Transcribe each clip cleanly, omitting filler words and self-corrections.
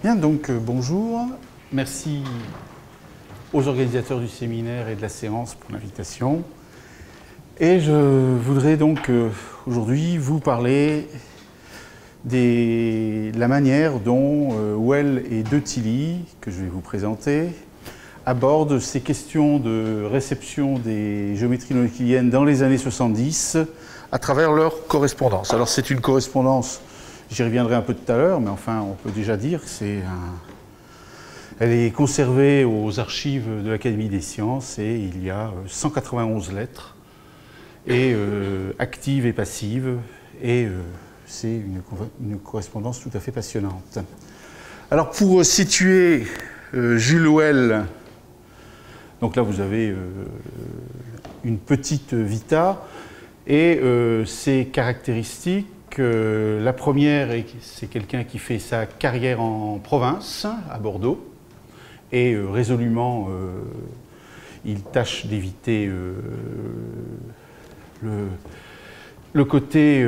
Bien, donc bonjour. Merci aux organisateurs du séminaire et de la séance pour l'invitation. Et je voudrais donc aujourd'hui vous parler de la manière dont Well et De Tilly, que je vais vous présenter, abordent ces questions de réception des géométries non euclidiennes dans les années 70 à travers leur correspondance. Alors c'est une correspondance, j'y reviendrai un peu tout à l'heure, mais enfin on peut déjà dire que elle est conservée aux archives de l'Académie des sciences et il y a 191 lettres, et actives et passives, et c'est une correspondance tout à fait passionnante. Alors pour situer Jules Well, donc là vous avez une petite vita et ses caractéristiques. La première, c'est quelqu'un qui fait sa carrière en province, à Bordeaux, et résolument il tâche d'éviter le côté,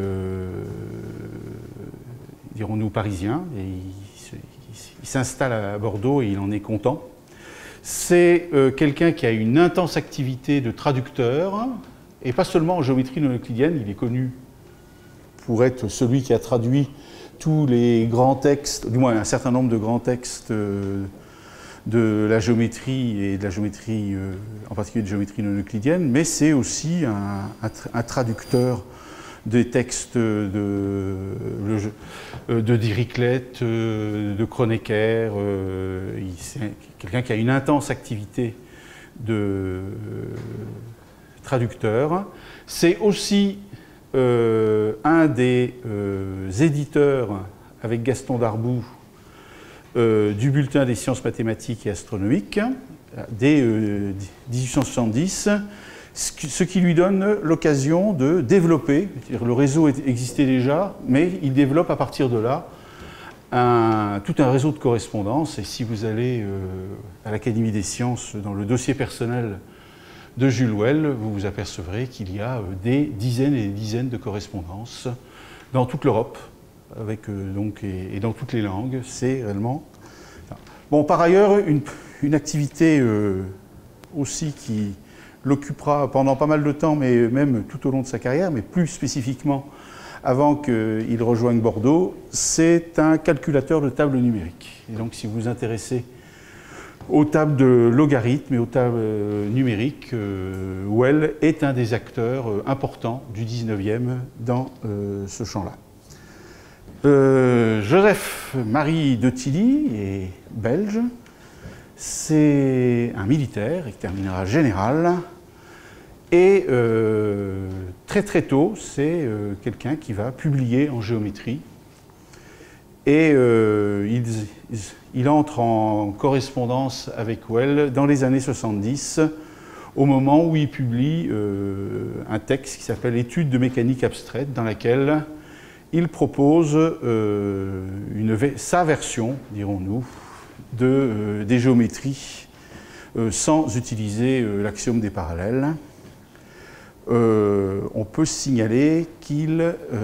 dirons-nous, parisien, et il s'installe à Bordeaux et il en est content. C'est quelqu'un qui a une intense activité de traducteur, et pas seulement en géométrie non euclidienne. Il est connu pour être celui qui a traduit tous les grands textes, du moins un certain nombre de grands textes de la géométrie, et de la géométrie, en particulier de géométrie non euclidienne, mais c'est aussi un traducteur des textes de Dirichlet, de Kronecker. C'est quelqu'un qui a une intense activité de traducteur. C'est aussi un des éditeurs, avec Gaston Darboux, du bulletin des sciences mathématiques et astronomiques dès 1870, ce qui lui donne l'occasion de développer, c'est-à-dire le réseau existait déjà, mais il développe à partir de là tout un réseau de correspondance. Et si vous allez à l'Académie des sciences dans le dossier personnel de Jules Well, vous vous apercevrez qu'il y a des dizaines et des dizaines de correspondances dans toute l'Europe, avec et dans toutes les langues. C'est réellement... Bon, par ailleurs, une activité aussi qui l'occupera pendant pas mal de temps, mais même tout au long de sa carrière, mais plus spécifiquement avant qu'il rejoigne Bordeaux, c'est un calculateur de tables numériques. Et donc si vous vous intéressez aux tables de logarithmes et aux tables numériques, Well est un des acteurs importants du 19e dans ce champ-là. Joseph-Marie De Tilly est belge, c'est un militaire, il terminera général, et très tôt, c'est quelqu'un qui va publier en géométrie, et il entre en correspondance avec Well dans les années 70, au moment où il publie un texte qui s'appelle « Études de mécanique abstraite », dans laquelle il propose sa version, dirons-nous, des géométries sans utiliser l'axiome des parallèles. On peut signaler qu'il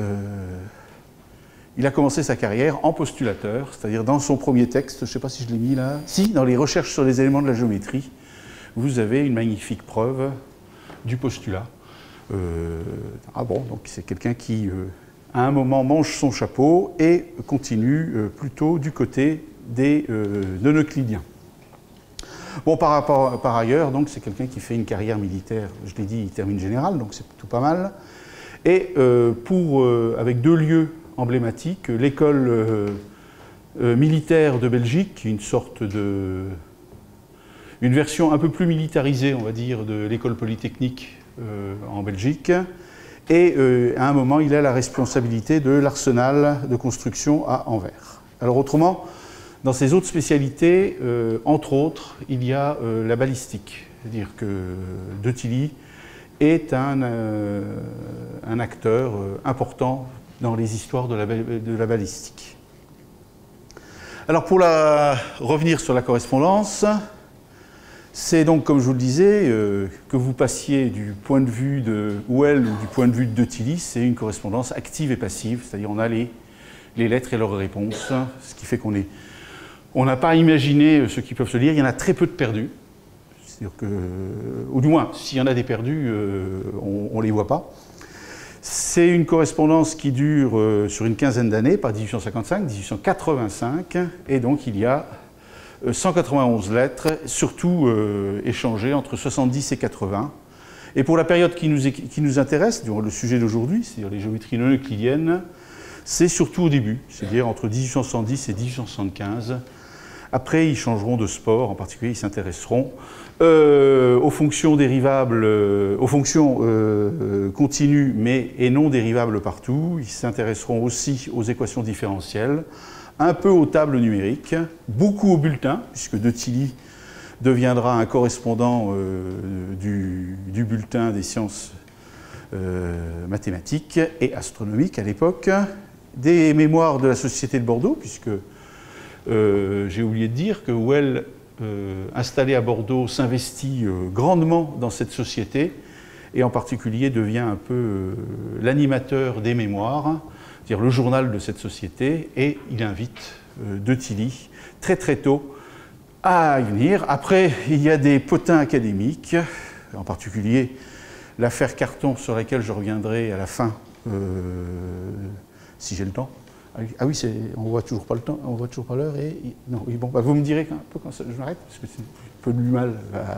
a commencé sa carrière en postulateur, c'est-à-dire dans son premier texte, je ne sais pas si je l'ai mis là, si, dans les recherches sur les éléments de la géométrie, vous avez une magnifique preuve du postulat. Donc c'est quelqu'un qui, à un moment, mange son chapeau et continue plutôt du côté des non-euclidiens. Bon, par ailleurs, donc c'est quelqu'un qui fait une carrière militaire, je l'ai dit, il termine général, donc c'est plutôt pas mal. Et avec deux lieux emblématiques, l'école militaire de Belgique, une version un peu plus militarisée, on va dire, de l'école polytechnique en Belgique. Et à un moment, il a la responsabilité de l'arsenal de construction à Anvers. Alors autrement, dans ses autres spécialités, entre autres, il y a la balistique. C'est-à-dire que De Tilly est un acteur important dans les histoires de la balistique. Alors pour revenir sur la correspondance, c'est donc, comme je vous le disais, que vous passiez du point de vue de Well ou du point de vue de De Tilly, c'est une correspondance active et passive, c'est-à-dire on a les les lettres et leurs réponses, ce qui fait on n'a pas imaginé ceux qui peuvent se lire. Il y en a très peu de perdus. C'est-à-dire que, ou du moins, s'il y en a des perdus, on ne les voit pas. C'est une correspondance qui dure sur une quinzaine d'années, par 1855, 1885, et donc il y a 191 lettres, surtout échangées entre 70 et 80. Et pour la période qui nous intéresse, le sujet d'aujourd'hui, c'est-à-dire les géométries non euclidiennes, c'est surtout au début, c'est-à-dire entre 1870 et 1875. Après, ils changeront de sport, en particulier, ils s'intéresseront aux fonctions dérivables, aux fonctions continues et non dérivables partout. Ils s'intéresseront aussi aux équations différentielles, un peu aux tables numériques, beaucoup aux bulletins, puisque De Tilly deviendra un correspondant du bulletin des sciences mathématiques et astronomiques à l'époque, des mémoires de la Société de Bordeaux, puisque j'ai oublié de dire que Well, installé à Bordeaux, s'investit grandement dans cette société et en particulier devient un peu l'animateur des mémoires, c'est-à-dire le journal de cette société, et il invite De Tilly très très tôt à y venir. Après, il y a des potins académiques, en particulier l'affaire Carton sur laquelle je reviendrai à la fin, si j'ai le temps. Ah oui, on voit toujours pas le temps, on voit toujours pas l'heure. Non, oui, bon, bah, vous me direz un peu quand je m'arrête, parce que c'est un peu du mal.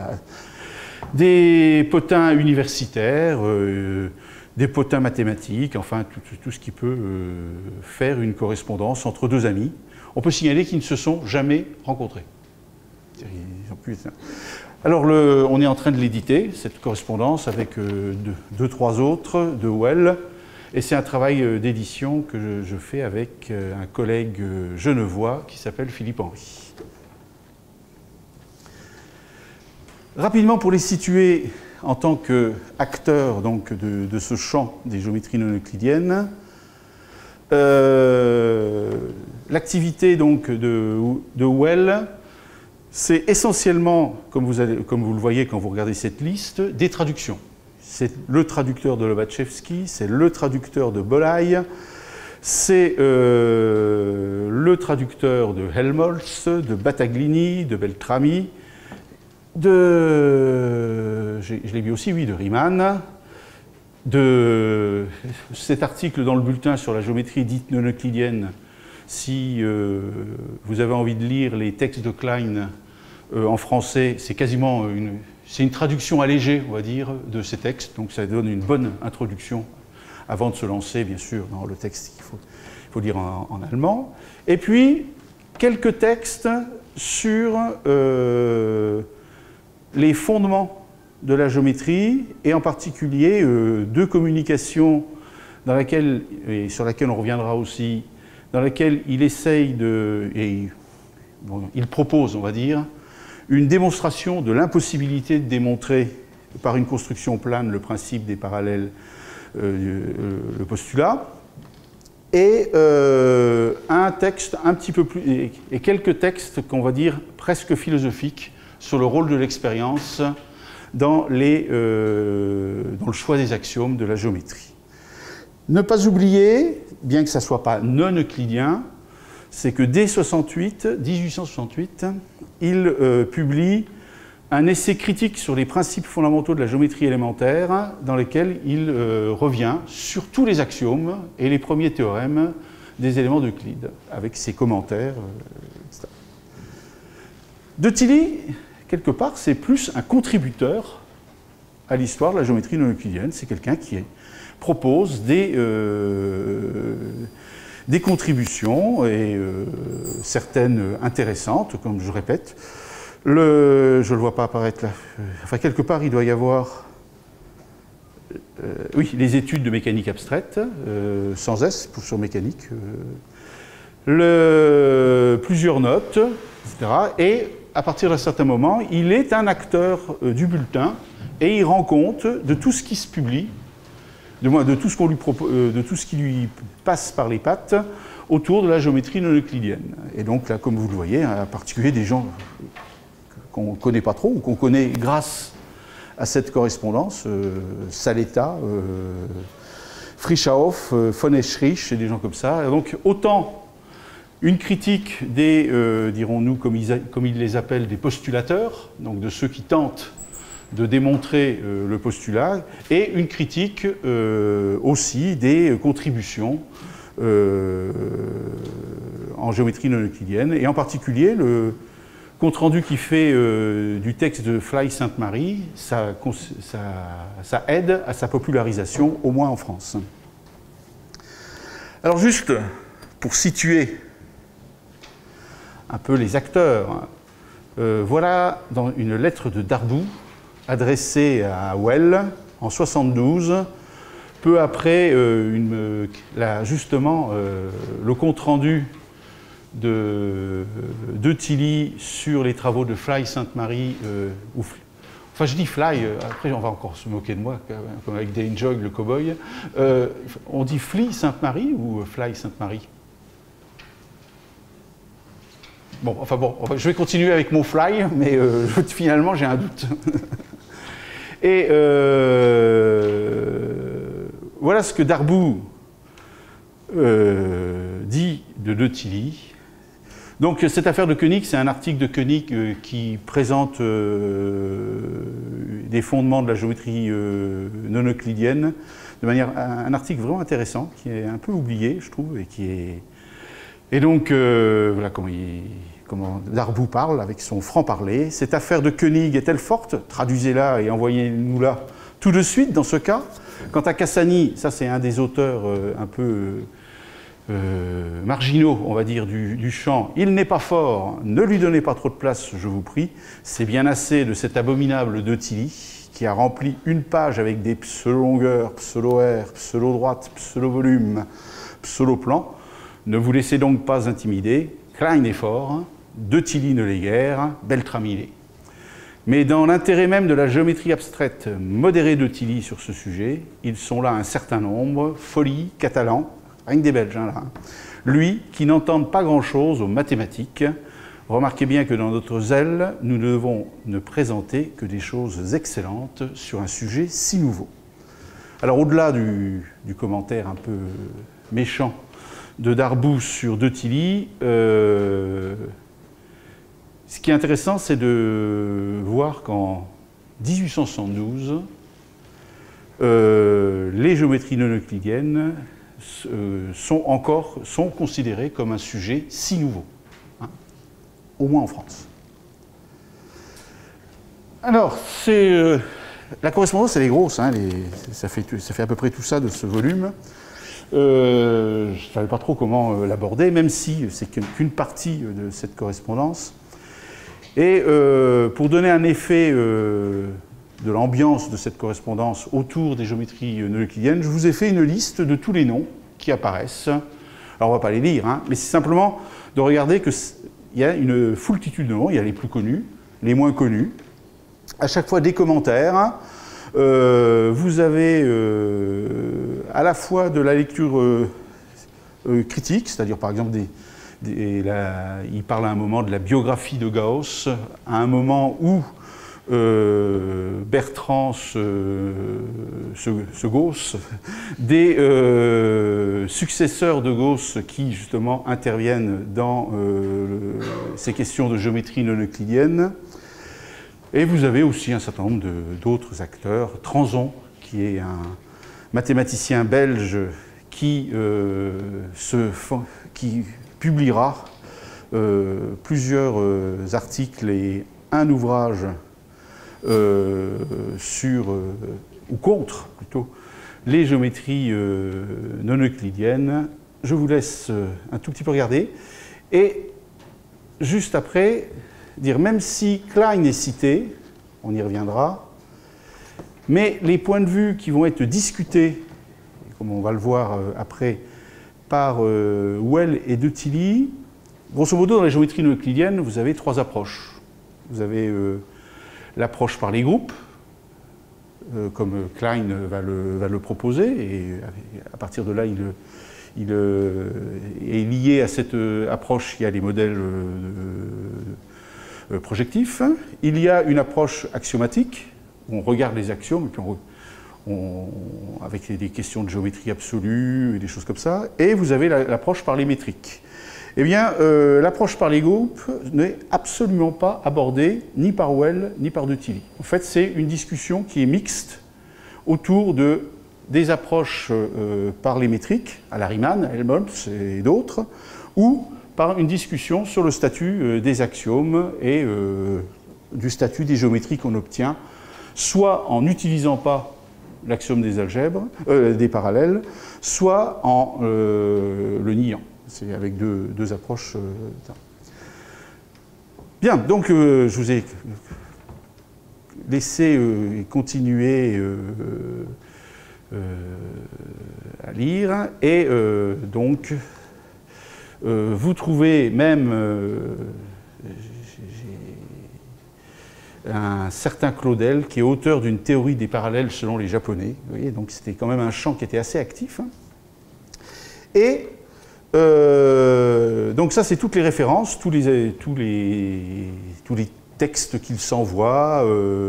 Des potins universitaires, des potins mathématiques, enfin tout ce qui peut faire une correspondance entre deux amis. On peut signaler qu'ils ne se sont jamais rencontrés. Alors, on est en train de l'éditer, cette correspondance, avec deux, trois autres de Well. Et c'est un travail d'édition que je fais avec un collègue genevois qui s'appelle Philippe Henry. Rapidement, pour les situer en tant qu'acteurs de ce champ des géométries non euclidiennes, l'activité de Well, c'est essentiellement, comme vous le voyez quand vous regardez cette liste, des traductions. C'est le traducteur de Lobachevsky, c'est le traducteur de Bolyai, c'est le traducteur de Helmholtz, de Battaglini, de Beltrami, je l'ai vu aussi, oui, de Riemann, de cet article dans le bulletin sur la géométrie dite non euclidienne. Si vous avez envie de lire les textes de Klein en français, c'est quasiment c'est une traduction allégée, on va dire, de ces textes, donc ça donne une bonne introduction avant de se lancer, bien sûr, dans le texte qu'il faut lire en allemand. Et puis, quelques textes sur les fondements de la géométrie, et en particulier deux communications sur laquelle on reviendra aussi, dans laquelle il essaye il propose, on va dire, une démonstration de l'impossibilité de démontrer par une construction plane le principe des parallèles, le postulat, et un texte un petit peu plus, et quelques textes qu'on va dire presque philosophiques sur le rôle de l'expérience dans le choix des axiomes de la géométrie. Ne pas oublier, bien que ça ne soit pas non euclidien, c'est que dès 1868, il publie un essai critique sur les principes fondamentaux de la géométrie élémentaire, dans lequel il revient sur tous les axiomes et les premiers théorèmes des éléments d'Euclide, avec ses commentaires, etc. De Tilly, quelque part, c'est plus un contributeur à l'histoire de la géométrie non euclidienne. C'est quelqu'un qui propose des contributions, et certaines intéressantes, comme je répète. Je ne le vois pas apparaître là. Enfin, quelque part, il doit y avoir oui, les études de mécanique abstraite, sans S, sur mécanique, plusieurs notes, etc. Et à partir d'un certain moment, il est un acteur du bulletin et il rend compte de tout ce qui se publie, de tout ce qu'on lui propose, de tout ce qui lui passe par les pattes autour de la géométrie non euclidienne. Et donc là, comme vous le voyez, en particulier des gens qu'on ne connaît pas trop ou qu'on connaît grâce à cette correspondance, Saletta, Frischhoff, von Eschrich et des gens comme ça. Donc autant une critique des, dirons-nous, comme ils les appellent, des postulateurs, donc de ceux qui tentent de démontrer le postulat, et une critique aussi des contributions en géométrie non euclidienne, et en particulier le compte-rendu qui fait du texte de Fly-Sainte-Marie, ça aide à sa popularisation, au moins en France. Alors juste pour situer un peu les acteurs, voilà dans une lettre de Darboux adressée à Well en 72, peu après justement le compte-rendu de Tilly sur les travaux de Fly-Sainte-Marie, enfin je dis Fly, après on va encore se moquer de moi, comme avec Dane Jog, le cow-boy. On dit Fly-Sainte-Marie ou Fly-Sainte-Marie? Bon, enfin bon, je vais continuer avec mon fly, mais finalement j'ai un doute. Et voilà ce que Darboux dit de Tilly. Donc cette affaire de Koenig, c'est un article de Koenig qui présente des fondements de la géométrie non euclidienne, de manière un article vraiment intéressant, qui est un peu oublié, je trouve, et qui est... Et donc, voilà comment Darboux parle avec son franc-parler. Cette affaire de Koenig est-elle forte? Traduisez-la et envoyez-nous-la tout de suite dans ce cas. Quant à Cassani, ça c'est un des auteurs un peu marginaux, on va dire, du champ. Il n'est pas fort, ne lui donnez pas trop de place, je vous prie. C'est bien assez de cet abominable de Tilly qui a rempli une page avec des pseudo-longueurs, pseudo-R, pseudo-droite, pseudo-volume, pseudo-plan. Ne vous laissez donc pas intimider. Klein est fort, de Tilly ne l'est guère, Beltrame il est. Mais dans l'intérêt même de la géométrie abstraite modérée de Tilly sur ce sujet, ils sont là un certain nombre, Folly, Catalan, rien que des Belges, hein, là. Lui, qui n'entendent pas grand-chose aux mathématiques. Remarquez bien que dans notre zèle, nous ne devons ne présenter que des choses excellentes sur un sujet si nouveau. Alors au-delà du commentaire un peu méchant de Darboux sur de Tilly, ce qui est intéressant, c'est de voir qu'en 1872, les géométries non euclidiennes sont considérées comme un sujet si nouveau, hein, au moins en France. Alors, la correspondance, elle est grosse, hein, ça fait à peu près tout ça de ce volume. Je ne savais pas trop comment l'aborder, même si c'est qu'une partie de cette correspondance. Et pour donner un effet de l'ambiance de cette correspondance autour des géométries non euclidiennes, je vous ai fait une liste de tous les noms qui apparaissent. Alors on ne va pas les lire, hein, mais c'est simplement de regarder qu'il y a une foultitude de noms. Il y a les plus connus, les moins connus. À chaque fois des commentaires. Hein. Vous avez à la fois de la lecture critique, c'est-à-dire par exemple il parle à un moment de la biographie de Gauss, à un moment où Bertrand se Gauss, des successeurs de Gauss qui justement interviennent dans ces questions de géométrie non euclidienne. Et vous avez aussi un certain nombre d'autres acteurs. Transon, qui est un mathématicien belge qui publiera plusieurs articles et un ouvrage sur, ou contre plutôt, les géométries non euclidiennes. Je vous laisse un tout petit peu regarder. Et juste après, dire, même si Klein est cité, on y reviendra, mais les points de vue qui vont être discutés, comme on va le voir après, par Well et de Tilly, grosso modo, dans la géométrie non euclidienne, vous avez trois approches. Vous avez l'approche par les groupes, comme Klein va le proposer, et à partir de là, il est lié à cette approche qui a les modèles projectif. Il y a une approche axiomatique, où on regarde les axiomes, et puis avec des questions de géométrie absolue et des choses comme ça, et vous avez l'approche par les métriques. Eh bien, l'approche par les groupes n'est absolument pas abordée ni par Well ni par De Tilly. En fait, c'est une discussion qui est mixte autour des approches par les métriques, à la Riemann, à Helmholtz et d'autres, ou par une discussion sur le statut des axiomes et du statut des géométries qu'on obtient, soit en n'utilisant pas l'axiome des algèbres, des parallèles, soit en le niant. C'est avec deux approches. Bien, donc je vous ai laissé continuer à lire, et donc vous trouvez même un certain Claudel qui est auteur d'une théorie des parallèles selon les Japonais. Vous voyez, donc c'était quand même un champ qui était assez actif. Hein. Et donc ça, c'est toutes les références, tous les textes qu'ils s'envoient,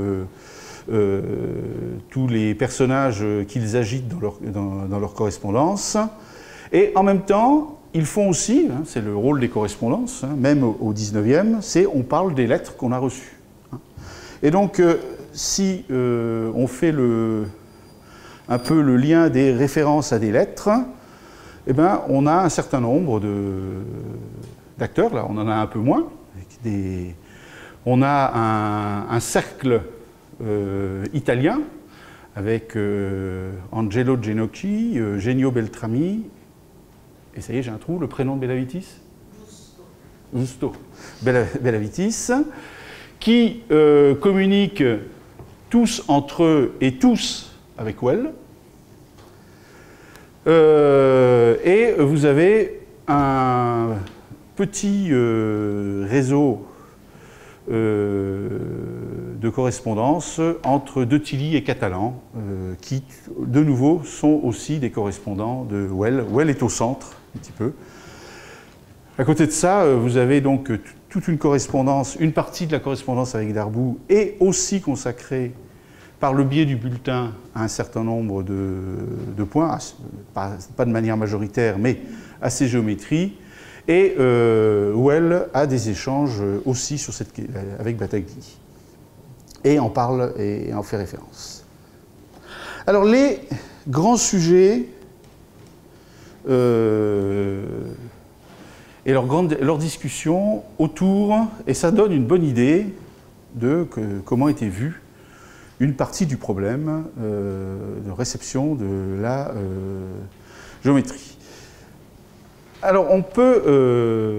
tous les personnages qu'ils agitent dans leur correspondance. Et en même temps, ils font aussi, hein, c'est le rôle des correspondances, hein, même au 19e, c'est on parle des lettres qu'on a reçues. Hein. Et donc, si on fait un peu le lien des références à des lettres, eh ben, on a un certain nombre d'acteurs, là on en a un peu moins. On a un cercle italien avec Angelo Genocchi, Genio Beltrami, et ça y est, j'ai un trou, le prénom de Bellavitis ? Giusto. Bellavitis, qui communiquent tous entre eux et tous avec Well. Et vous avez un petit réseau de correspondance entre De Tilly et Catalan, qui, de nouveau, sont aussi des correspondants de Well. Well est au centre, un petit peu. À côté de ça, vous avez donc toute une correspondance, une partie de la correspondance avec Darboux est aussi consacrée par le biais du bulletin à un certain nombre de points, pas de manière majoritaire, mais à ces géométries. Et Well a des échanges aussi avec Battaglie. Et en parle et en fait référence. Alors les grands sujets et leur discussion autour, et ça donne une bonne idée de comment était vue une partie du problème de réception de la géométrie. Alors on peut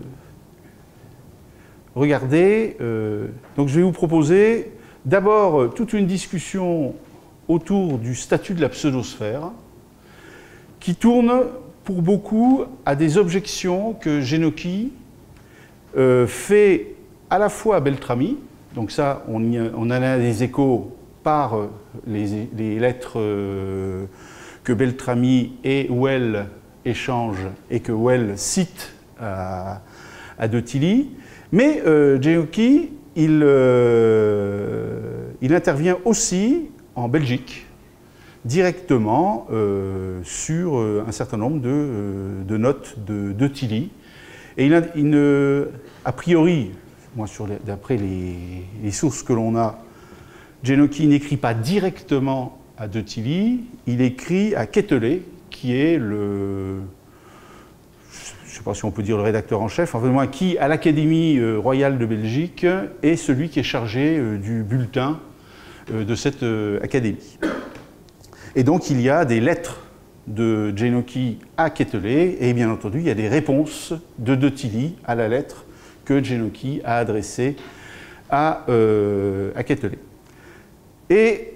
regarder, donc je vais vous proposer d'abord toute une discussion autour du statut de la pseudosphère qui tourne pour beaucoup à des objections que Genocchi fait à la fois à Beltrami, donc ça on en a des échos par les lettres que Beltrami et Well échangent et que Well cite à De Tilly, mais Genocchi il intervient aussi en Belgique directement sur un certain nombre de notes de Tilly. Et a priori, d'après les sources que l'on a, Genocchi n'écrit pas directement à De Tilly, il écrit à Quetelet, qui est je ne sais pas si on peut dire le rédacteur en chef, enfin, qui, à l'Académie royale de Belgique, est celui qui est chargé du bulletin de cette académie. Et donc il y a des lettres de Genocchi à Quetelet, et bien entendu il y a des réponses de Tilly à la lettre que Genocchi a adressée à Quetelet. Et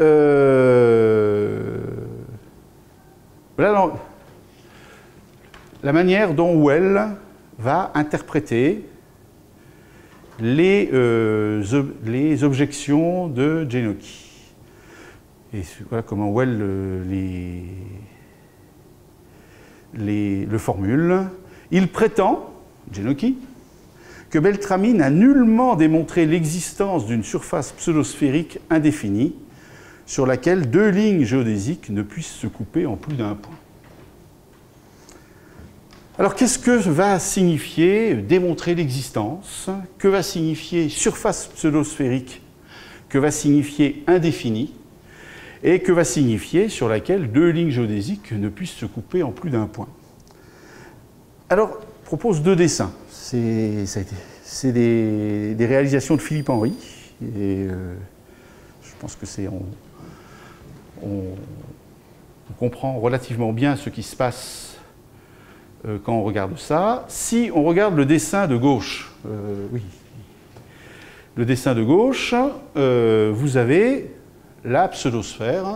voilà la manière dont Well va interpréter les objections de Genocchi. Et voilà comment Well le formule. Il prétend, Genocchi, que Beltrami n'a nullement démontré l'existence d'une surface pseudosphérique indéfinie, sur laquelle deux lignes géodésiques ne puissent se couper en plus d'un point. Alors, qu'est-ce que va signifier démontrer l'existence? Que va signifier surface pseudosphérique? Que va signifier indéfini? Et que va signifier sur laquelle deux lignes géodésiques ne puissent se couper en plus d'un point? Alors, je propose deux dessins. C'est des réalisations de Philippe Henry. Et je pense que on comprend relativement bien ce qui se passe quand on regarde ça. Si on regarde le dessin de gauche, oui, le dessin de gauche, vous avez la pseudosphère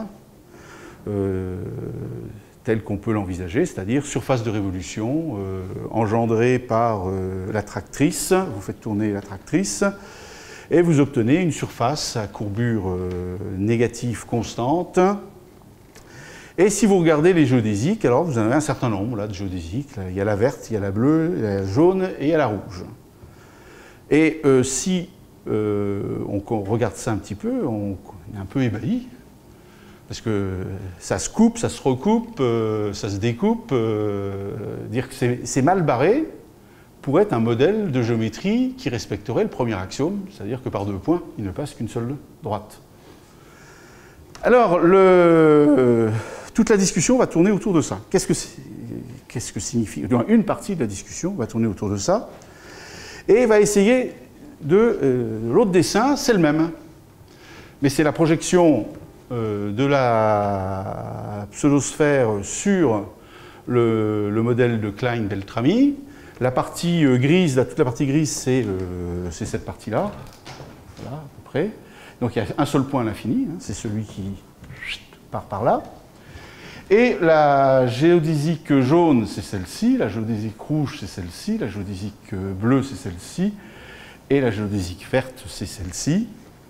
telle qu'on peut l'envisager, c'est-à-dire surface de révolution engendrée par l'attractrice. Vous faites tourner l'attractrice et vous obtenez une surface à courbure négative constante. Et si vous regardez les géodésiques, alors vous en avez un certain nombre là, de géodésiques. Là, il y a la verte, il y a la bleue, il y a la jaune et il y a la rouge. Et si on regarde ça un petit peu, on est un peu ébahi, parce que ça se coupe, ça se recoupe, ça se découpe. Dire que c'est mal barré pourrait être un modèle de géométrie qui respecterait le premier axiome, c'est-à-dire que par deux points, il ne passe qu'une seule droite. Alors, toute la discussion va tourner autour de ça. Qu'est-ce que signifie? Une partie de la discussion va tourner autour de ça et va essayer l'autre dessin, c'est le même. Mais c'est la projection de la pseudosphère sur le modèle de Klein-Beltrami. La partie grise, toute la partie grise, c'est cette partie-là, voilà, à peu près. Donc il y a un seul point à l'infini, hein, c'est celui qui part par là. Et la géodésique jaune, c'est celle-ci, la géodésique rouge, c'est celle-ci, la géodésique bleue, c'est celle-ci, et la géodésique verte, c'est celle-ci.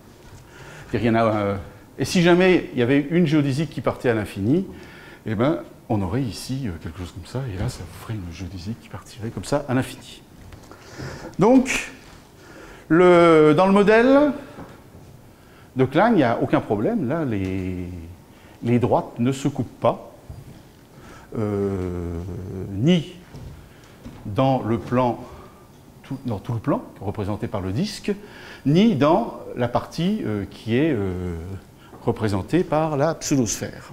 Et si jamais il y avait une géodésique qui partait à l'infini, eh ben, on aurait ici quelque chose comme ça, et là, ça vous ferait une géodésique qui partirait comme ça à l'infini. Donc, dans le modèle de Klein, il n'y a aucun problème. Là, les droites ne se coupent pas, ni dans le plan, dans tout le plan, représenté par le disque, ni dans la partie qui est représentée par la pseudosphère.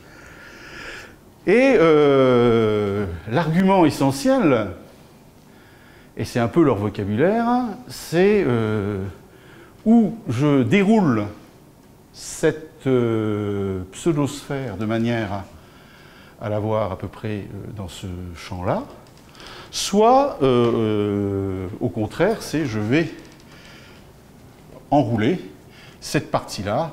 Et l'argument essentiel, et c'est un peu leur vocabulaire, c'est où je déroule cette pseudosphère de manière à la voir à peu près dans ce champ-là, soit au contraire, c'est je vais enrouler cette partie-là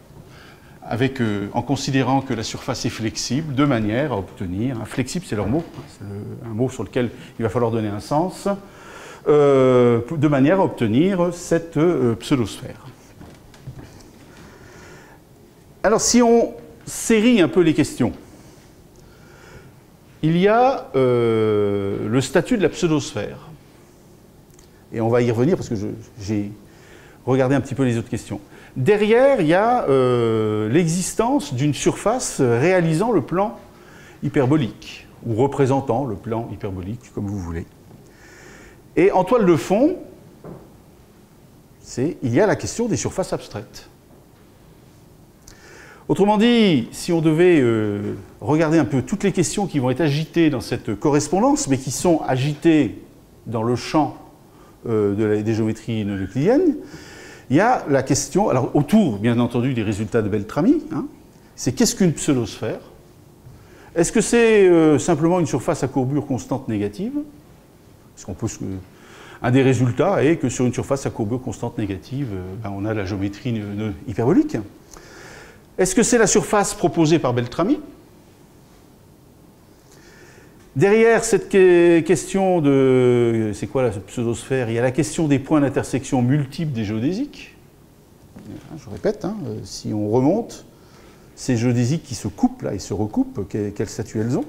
en considérant que la surface est flexible, de manière à obtenir, flexible c'est leur mot, c'est un mot sur lequel il va falloir donner un sens, de manière à obtenir cette pseudosphère. Alors si on série un peu les questions, il y a le statut de la pseudosphère. Et on va y revenir parce que j'ai regardé un petit peu les autres questions. Derrière, il y a l'existence d'une surface réalisant le plan hyperbolique, ou représentant le plan hyperbolique, comme vous voulez. Et en toile de fond, il y a la question des surfaces abstraites. Autrement dit, si on devait regarder un peu toutes les questions qui vont être agitées dans cette correspondance, mais qui sont agitées dans le champ des géométries non euclidiennes, il y a la question, alors autour bien entendu des résultats de Beltrami, hein, c'est qu'est-ce qu'une pseudosphère? Est-ce que c'est simplement une surface à courbure constante négative? Un des résultats est que sur une surface à courbure constante négative, on a la géométrie hyperbolique. Est-ce que c'est la surface proposée par Beltrami? Derrière cette question de c'est quoi la pseudosphère, il y a la question des points d'intersection multiples des géodésiques. Je répète, hein, si on remonte, ces géodésiques qui se coupent là et se recoupent, quel statut elles ont?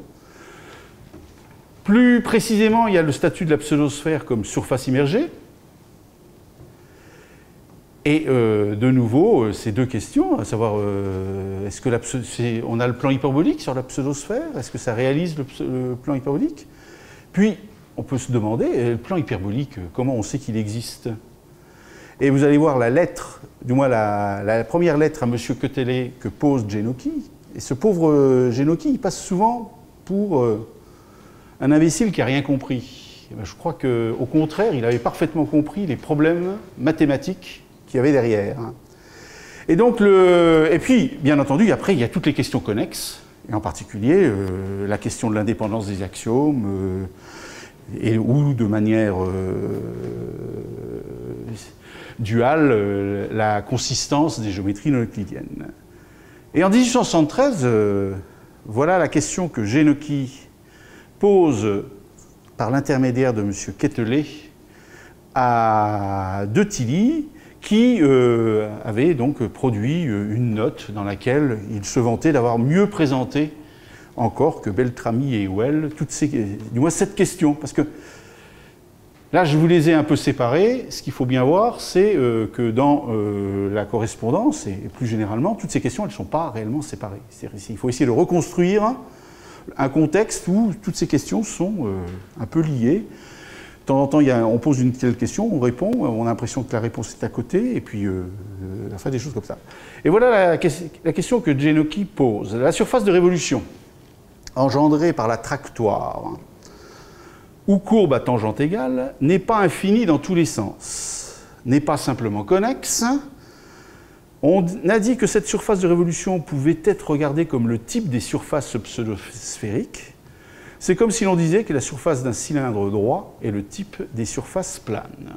Plus précisément, il y a le statut de la pseudosphère comme surface immergée. Et de nouveau, ces deux questions, à savoir, est-ce que on a le plan hyperbolique sur la pseudosphère? Est-ce que ça réalise le plan hyperbolique? Puis, on peut se demander, le plan hyperbolique, comment on sait qu'il existe? Et vous allez voir la lettre, du moins la première lettre à M. Quetelet que pose Genocchi. Et ce pauvre Genocchi, il passe souvent pour un imbécile qui n'a rien compris. Et bien, je crois qu'au contraire, il avait parfaitement compris les problèmes mathématiques qu'il y avait derrière. Et donc, et puis, bien entendu, après, il y a toutes les questions connexes, et en particulier la question de l'indépendance des axiomes, ou de manière duale, la consistance des géométries non euclidiennes. Et en 1873, voilà la question que Genocchi pose par l'intermédiaire de M. Quetelet à De Tilly, qui avait donc produit une note dans laquelle il se vantait d'avoir mieux présenté encore que Beltrami et Weyl, du moins cette question. Parce que là, je vous les ai un peu séparés. Ce qu'il faut bien voir, c'est que dans la correspondance, et plus généralement, toutes ces questions, elles ne sont pas réellement séparées. Il faut essayer de reconstruire un contexte où toutes ces questions sont un peu liées. De temps en temps, on pose une telle question, on répond, on a l'impression que la réponse est à côté, et puis enfin des choses comme ça. Et voilà la question que Genocchi pose. La surface de révolution engendrée par la trajectoire ou courbe à tangente égale n'est pas infinie dans tous les sens, n'est pas simplement connexe. On a dit que cette surface de révolution pouvait être regardée comme le type des surfaces pseudosphériques. C'est comme si l'on disait que la surface d'un cylindre droit est le type des surfaces planes.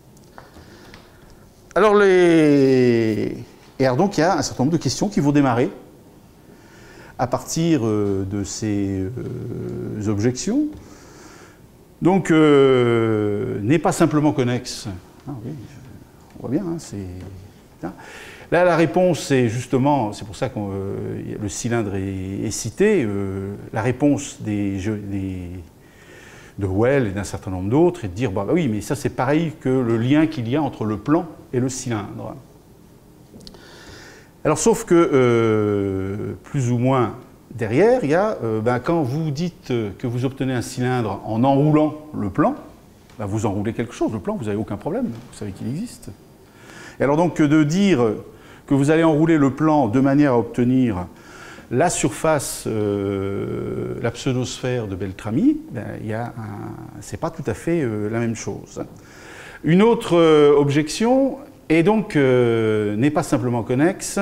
Alors, donc, il y a un certain nombre de questions qui vont démarrer à partir de ces objections. Donc, n'est pas simplement connexe. Ah, oui, on voit bien, hein, c'est... Là, la réponse, c'est justement, c'est pour ça que le cylindre est cité, la réponse de Weyl et d'un certain nombre d'autres est de dire, bah oui, mais ça c'est pareil que le lien qu'il y a entre le plan et le cylindre. Alors, sauf que, plus ou moins derrière, il y a, quand vous dites que vous obtenez un cylindre en enroulant le plan, vous enroulez quelque chose, le plan, vous n'avez aucun problème, vous savez qu'il existe. Et alors donc, de dire que vous allez enrouler le plan de manière à obtenir la surface, la pseudosphère de Beltrami, c'est pas tout à fait la même chose. Une autre objection est donc n'est pas simplement connexe.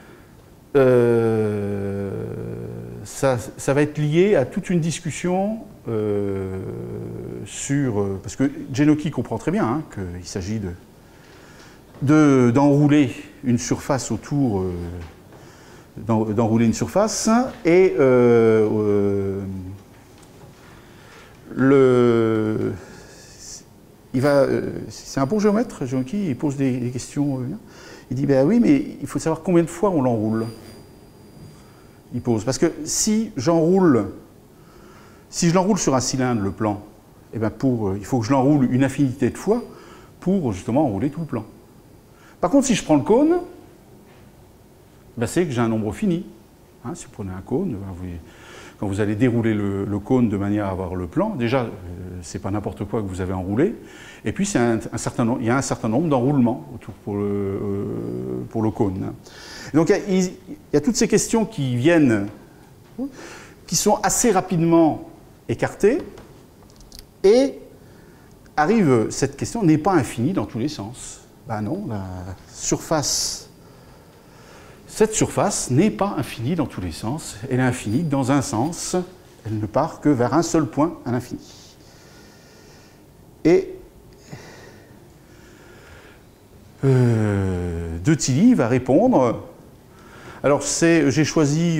Ça va être lié à toute une discussion parce que Genocchi comprend très bien hein, qu'il s'agit d'enrouler une surface autour d'enrouler une surface et c'est un bon géomètre, Genocchi, il pose des questions. Il dit ben oui, mais il faut savoir combien de fois on l'enroule. Il pose parce que si je l'enroule sur un cylindre, le plan, eh ben il faut que je l'enroule une infinité de fois pour justement enrouler tout le plan. Par contre, si je prends le cône, ben c'est que j'ai un nombre fini. Hein, si vous prenez un cône, quand vous allez dérouler le cône de manière à avoir le plan, déjà, c'est pas n'importe quoi que vous avez enroulé, et puis il y a un certain nombre d'enroulements autour pour le cône. Donc il y a toutes ces questions qui viennent, qui sont assez rapidement écartées, et arrive cette question, n'est pas infinie dans tous les sens. Ben non, cette surface n'est pas infinie dans tous les sens, elle est infinie dans un sens, elle ne part que vers un seul point à l'infini. Et De Tilly va répondre, alors j'ai choisi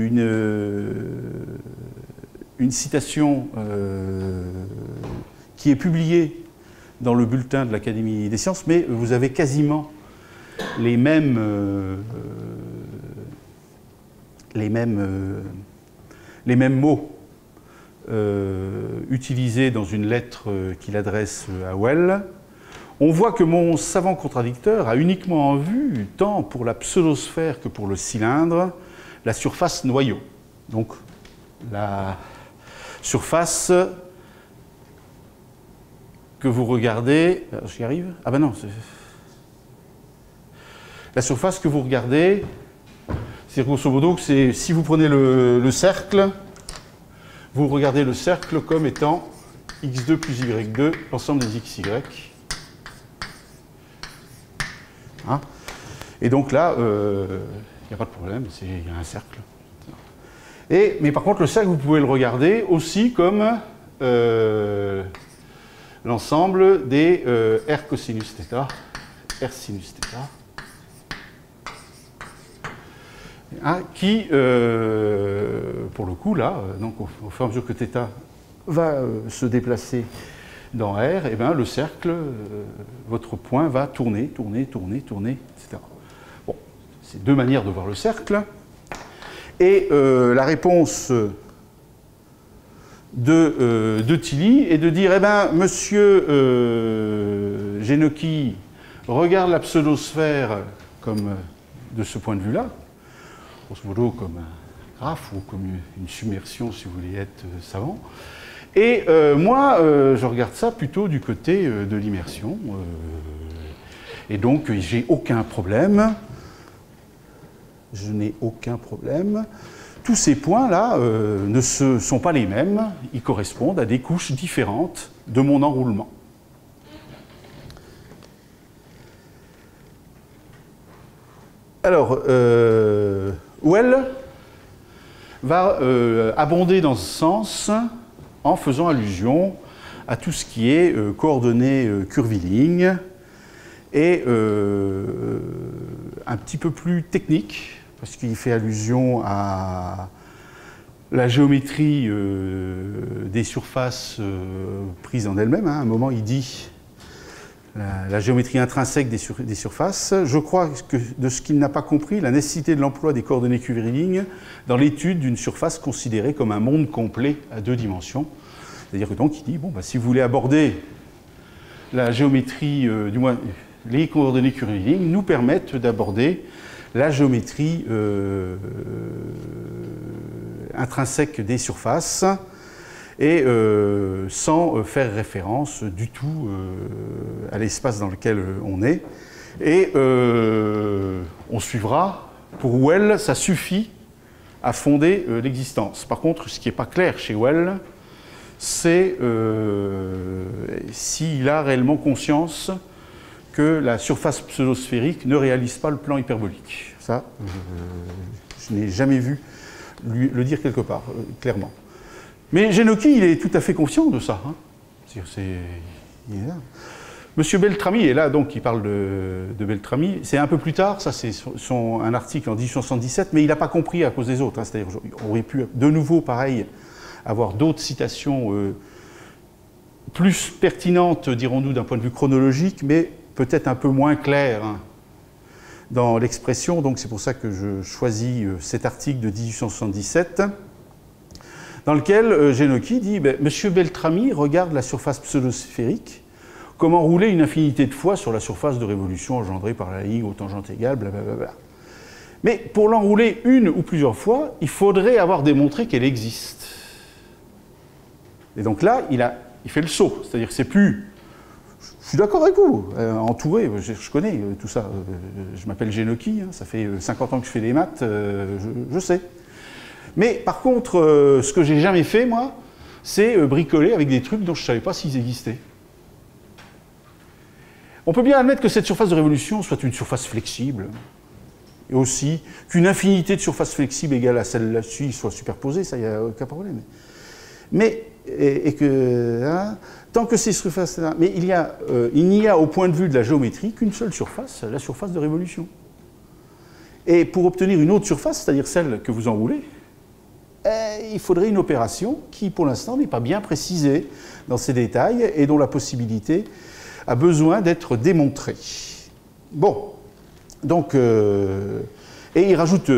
une citation qui est publiée dans le bulletin de l'Académie des sciences, mais vous avez quasiment les mêmes mots utilisés dans une lettre qu'il adresse à Weyl. on voit que mon savant contradicteur a uniquement en vue, tant pour la pseudosphère que pour le cylindre, la surface noyau. Donc la surface que vous regardez... J'y arrive? Ah ben non. La surface que vous regardez, c'est grosso modo que c'est, si vous prenez le cercle, vous regardez le cercle comme étant x2 plus y2, l'ensemble des xy. Hein? Et donc là, il n'y a pas de problème, il y a un cercle. Mais par contre, le cercle, vous pouvez le regarder aussi comme l'ensemble des r cosinus θ, r sinus θ, hein, qui, pour le coup, là, donc au fur et à mesure que θ va se déplacer dans R, et bien, le cercle, votre point va tourner, tourner, tourner, tourner, etc. Bon, c'est deux manières de voir le cercle. Et la réponse de Tilly est de dire, eh bien, monsieur Génoki regarde la pseudosphère comme, de ce point de vue-là, grosso modo comme un graphe ou comme une submersion, si vous voulez être savant. Et moi, je regarde ça plutôt du côté de l'immersion. Et donc, j'ai aucun problème. Je n'ai aucun problème. Tous ces points-là ne sont pas les mêmes. Ils correspondent à des couches différentes de mon enroulement. Alors, Well va abonder dans ce sens en faisant allusion à tout ce qui est coordonnées curvilignes et un petit peu plus technique, parce qu'il fait allusion à la géométrie des surfaces prises en elles-mêmes. Hein. À un moment, il dit la géométrie intrinsèque des surfaces. Je crois que de ce qu'il n'a pas compris, la nécessité de l'emploi des coordonnées curvilignes dans l'étude d'une surface considérée comme un monde complet à deux dimensions. C'est-à-dire que donc il dit, bon, bah, si vous voulez aborder la géométrie, du moins les coordonnées curvilignes nous permettent d'aborder la géométrie intrinsèque des surfaces et sans faire référence du tout à l'espace dans lequel on est. Et on suivra, pour Well, ça suffit à fonder l'existence. Par contre, ce qui n'est pas clair chez Well, c'est s'il a réellement conscience que la surface pseudosphérique ne réalise pas le plan hyperbolique. Ça, je n'ai jamais vu le dire quelque part, clairement. Mais Génoki, il est tout à fait conscient de ça. Hein. Il est là. Monsieur Beltrami est là, donc il parle de Beltrami. C'est un peu plus tard, ça c'est un article en 1877, mais il n'a pas compris à cause des autres. Hein. C'est-à-dire qu'on aurait pu de nouveau, pareil, avoir d'autres citations plus pertinentes, dirons-nous, d'un point de vue chronologique, mais peut-être un peu moins claires hein, dans l'expression. Donc c'est pour ça que je choisis cet article de 1877, dans lequel Génoki dit « Monsieur Beltrami regarde la surface pseudosphérique comme enrouler une infinité de fois sur la surface de révolution engendrée par la ligne aux tangentes égales, blablabla. Mais pour l'enrouler une ou plusieurs fois, il faudrait avoir démontré qu'elle existe. » Et donc là, il fait le saut, c'est-à-dire que c'est plus... Je suis d'accord avec vous, entouré, je connais tout ça. Je m'appelle Génoki, hein, ça fait 50 ans que je fais des maths, je sais. Mais par contre, ce que j'ai jamais fait, moi, c'est bricoler avec des trucs dont je ne savais pas s'ils existaient. On peut bien admettre que cette surface de révolution soit une surface flexible, et aussi qu'une infinité de surfaces flexibles égale à celle-ci soit superposée, ça, il n'y a aucun problème. Mais, et que, hein, tant que ces surfaces-là... Mais il n'y a au point de vue de la géométrie qu'une seule surface, la surface de révolution. Et pour obtenir une autre surface, c'est-à-dire celle que vous enroulez, il faudrait une opération qui, pour l'instant, n'est pas bien précisée dans ses détails et dont la possibilité a besoin d'être démontrée. Bon, donc, et il rajoute,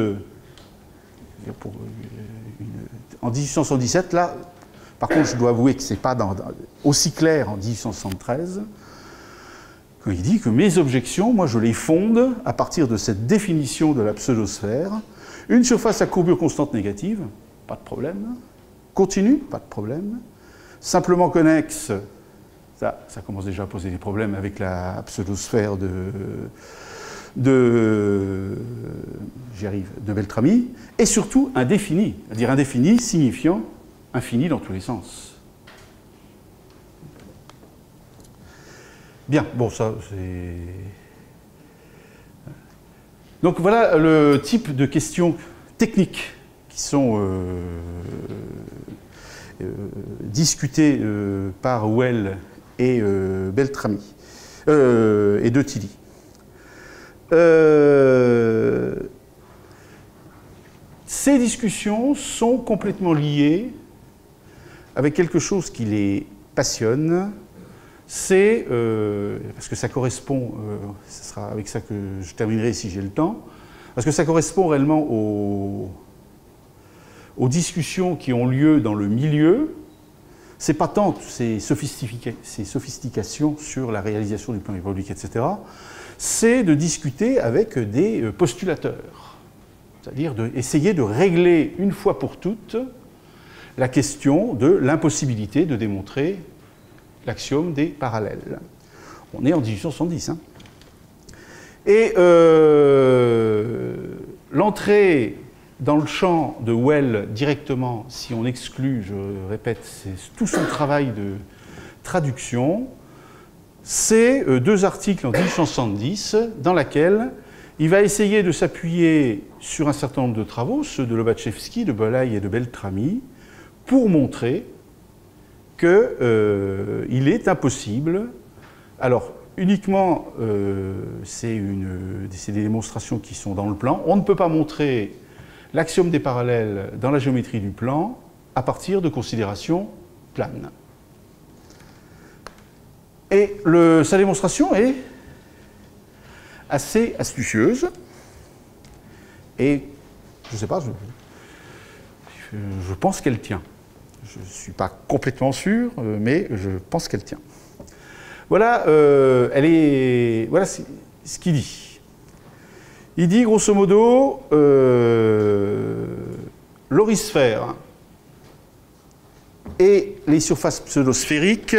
en 1877, là, par contre, je dois avouer que ce n'est pas aussi clair en 1873, quand il dit que mes objections, moi je les fonde à partir de cette définition de la pseudosphère. Une surface à courbure constante négative, pas de problème. Continue, pas de problème. Simplement connexe, ça commence déjà à poser des problèmes avec la pseudosphère de Beltrami. Et surtout indéfini, c'est-à-dire indéfini signifiant infini dans tous les sens. Bien, bon, ça c'est... Donc voilà le type de questions techniques qui sont discutées par Well et Beltrami et de Tilly. Ces discussions sont complètement liées avec quelque chose qui les passionne. C'est, parce que ça correspond, ce sera avec ça que je terminerai si j'ai le temps, parce que ça correspond réellement aux discussions qui ont lieu dans le milieu. C'est pas tant ces sophistications sur la réalisation du plan hydraulique, etc. C'est de discuter avec des postulateurs, c'est-à-dire d'essayer de régler une fois pour toutes la question de l'impossibilité de démontrer l'axiome des parallèles. On est en 1870. Hein. Et l'entrée dans le champ de Well directement, si on exclut, je répète, c'est tout son travail de traduction, c'est deux articles en 1870 dans lesquels il va essayer de s'appuyer sur un certain nombre de travaux, ceux de Lobachevsky, de Bolyai et de Beltrami, pour montrer qu'il est impossible, alors uniquement, c'est des démonstrations qui sont dans le plan, on ne peut pas montrer l'axiome des parallèles dans la géométrie du plan à partir de considérations planes. Et sa démonstration est assez astucieuse, et je ne sais pas, je pense qu'elle tient. Je ne suis pas complètement sûr, mais je pense qu'elle tient. Voilà, voilà ce qu'il dit. Il dit grosso modo, l'orisphère et les surfaces pseudosphériques,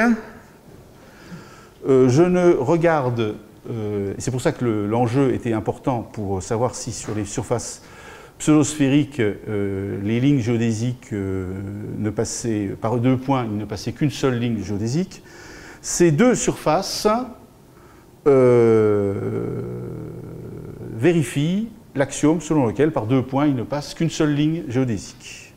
je ne regarde, c'est pour ça que l'enjeu était important pour savoir si sur les surfaces pseudosphériques, les lignes géodésiques ne passaient, par deux points, il ne passait qu'une seule ligne géodésique. Ces deux surfaces vérifient l'axiome selon lequel, par deux points, il ne passe qu'une seule ligne géodésique.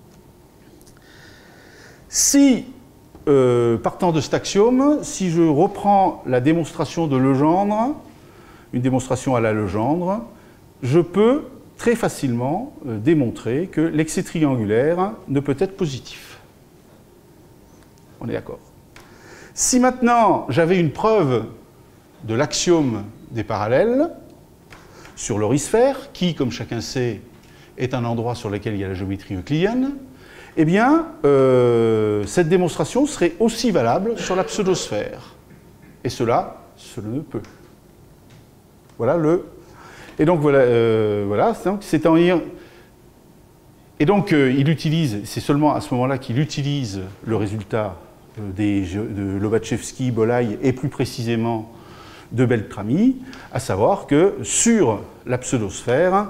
Si, partant de cet axiome, si je reprends la démonstration de Legendre, une démonstration à la Legendre, je peux très facilement démontrer que l'excès triangulaire ne peut être positif. On est d'accord. Si maintenant j'avais une preuve de l'axiome des parallèles sur l'orisphère, qui, comme chacun sait, est un endroit sur lequel il y a la géométrie euclidienne, eh bien, cette démonstration serait aussi valable sur la pseudosphère. Et cela ne peut. Voilà le... Et donc, voilà, c'est en lien. Et donc, il utilise, c'est seulement à ce moment-là qu'il utilise le résultat de Lobachevsky, Bolyai et plus précisément de Beltrami, à savoir que sur la pseudosphère,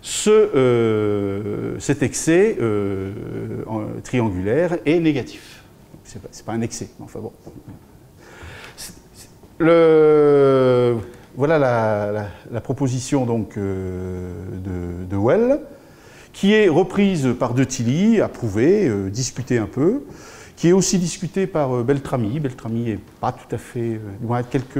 cet excès triangulaire est négatif. C'est pas un excès, mais enfin bon. Voilà la proposition donc, de Well, qui est reprise par De Tilly, approuvée, discutée un peu, qui est aussi discutée par Beltrami. Beltrami n'est pas tout à fait... il doit être quelques...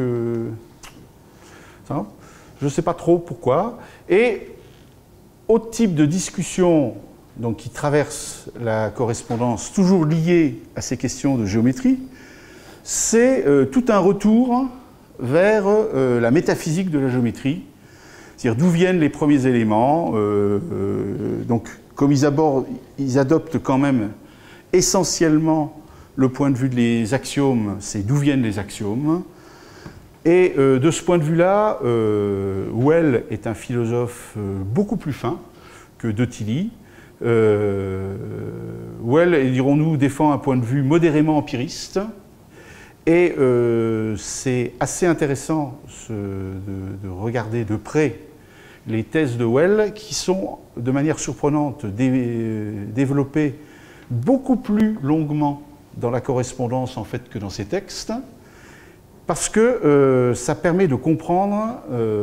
Je ne sais pas trop pourquoi. Et autre type de discussion donc, qui traverse la correspondance, toujours liée à ces questions de géométrie, c'est tout un retour vers la métaphysique de la géométrie, c'est-à-dire d'où viennent les premiers éléments. Donc, comme ils adoptent quand même essentiellement le point de vue des axiomes, c'est d'où viennent les axiomes. Et de ce point de vue-là, Well est un philosophe beaucoup plus fin que de Tilly. Well, dirons-nous, défend un point de vue modérément empiriste. Et c'est assez intéressant de regarder de près les thèses de Well, qui sont de manière surprenante développées beaucoup plus longuement dans la correspondance en fait que dans ses textes, parce que ça permet de comprendre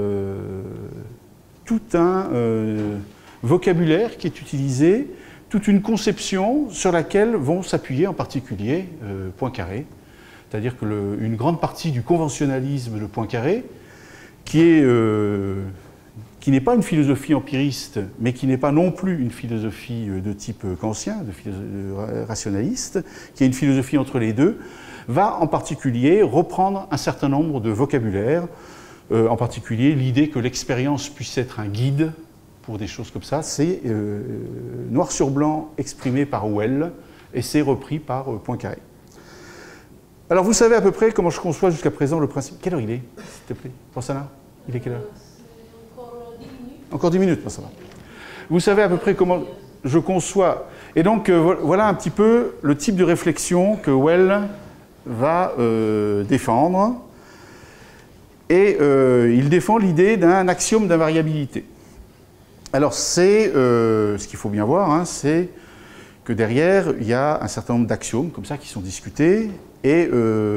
tout un vocabulaire qui est utilisé, toute une conception sur laquelle vont s'appuyer en particulier Poincaré. C'est-à-dire qu'une grande partie du conventionnalisme de Poincaré, qui n'est pas une philosophie empiriste, mais qui n'est pas non plus une philosophie de type kantien, de rationaliste, qui est une philosophie entre les deux, va en particulier reprendre un certain nombre de vocabulaires, en particulier l'idée que l'expérience puisse être un guide pour des choses comme ça, c'est noir sur blanc exprimé par Well, et c'est repris par Poincaré. Alors vous savez à peu près comment je conçois jusqu'à présent le principe. Quelle heure il est, s'il te plaît, Rossana? Il est quelle heure? Encore 10 minutes, ça va. Vous savez à peu près comment je conçois. Et donc voilà un petit peu le type de réflexion que Well va défendre. Et il défend l'idée d'un axiome d'invariabilité. Alors c'est, ce qu'il faut bien voir, hein, c'est que derrière, il y a un certain nombre d'axiomes comme ça qui sont discutés. Et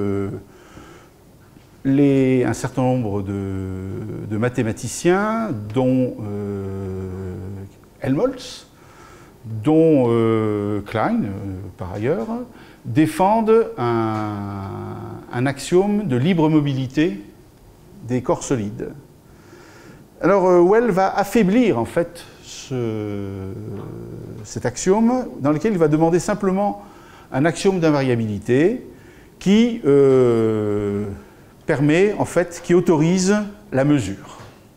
un certain nombre de mathématiciens, dont Helmholtz, dont Klein, par ailleurs, défendent un axiome de libre mobilité des corps solides. Alors Well va affaiblir en fait cet axiome, dans lequel il va demander simplement un axiome d'invariabilité qui permet, en fait, qui autorise la mesure.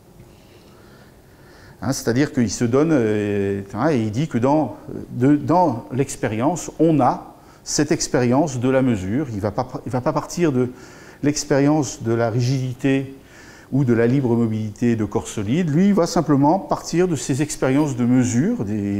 Hein, c'est-à-dire qu'il se donne, et il dit que dans l'expérience, on a cette expérience de la mesure. Il ne va pas partir de l'expérience de la rigidité ou de la libre mobilité de corps solides. Lui, il va simplement partir de ces expériences de mesure,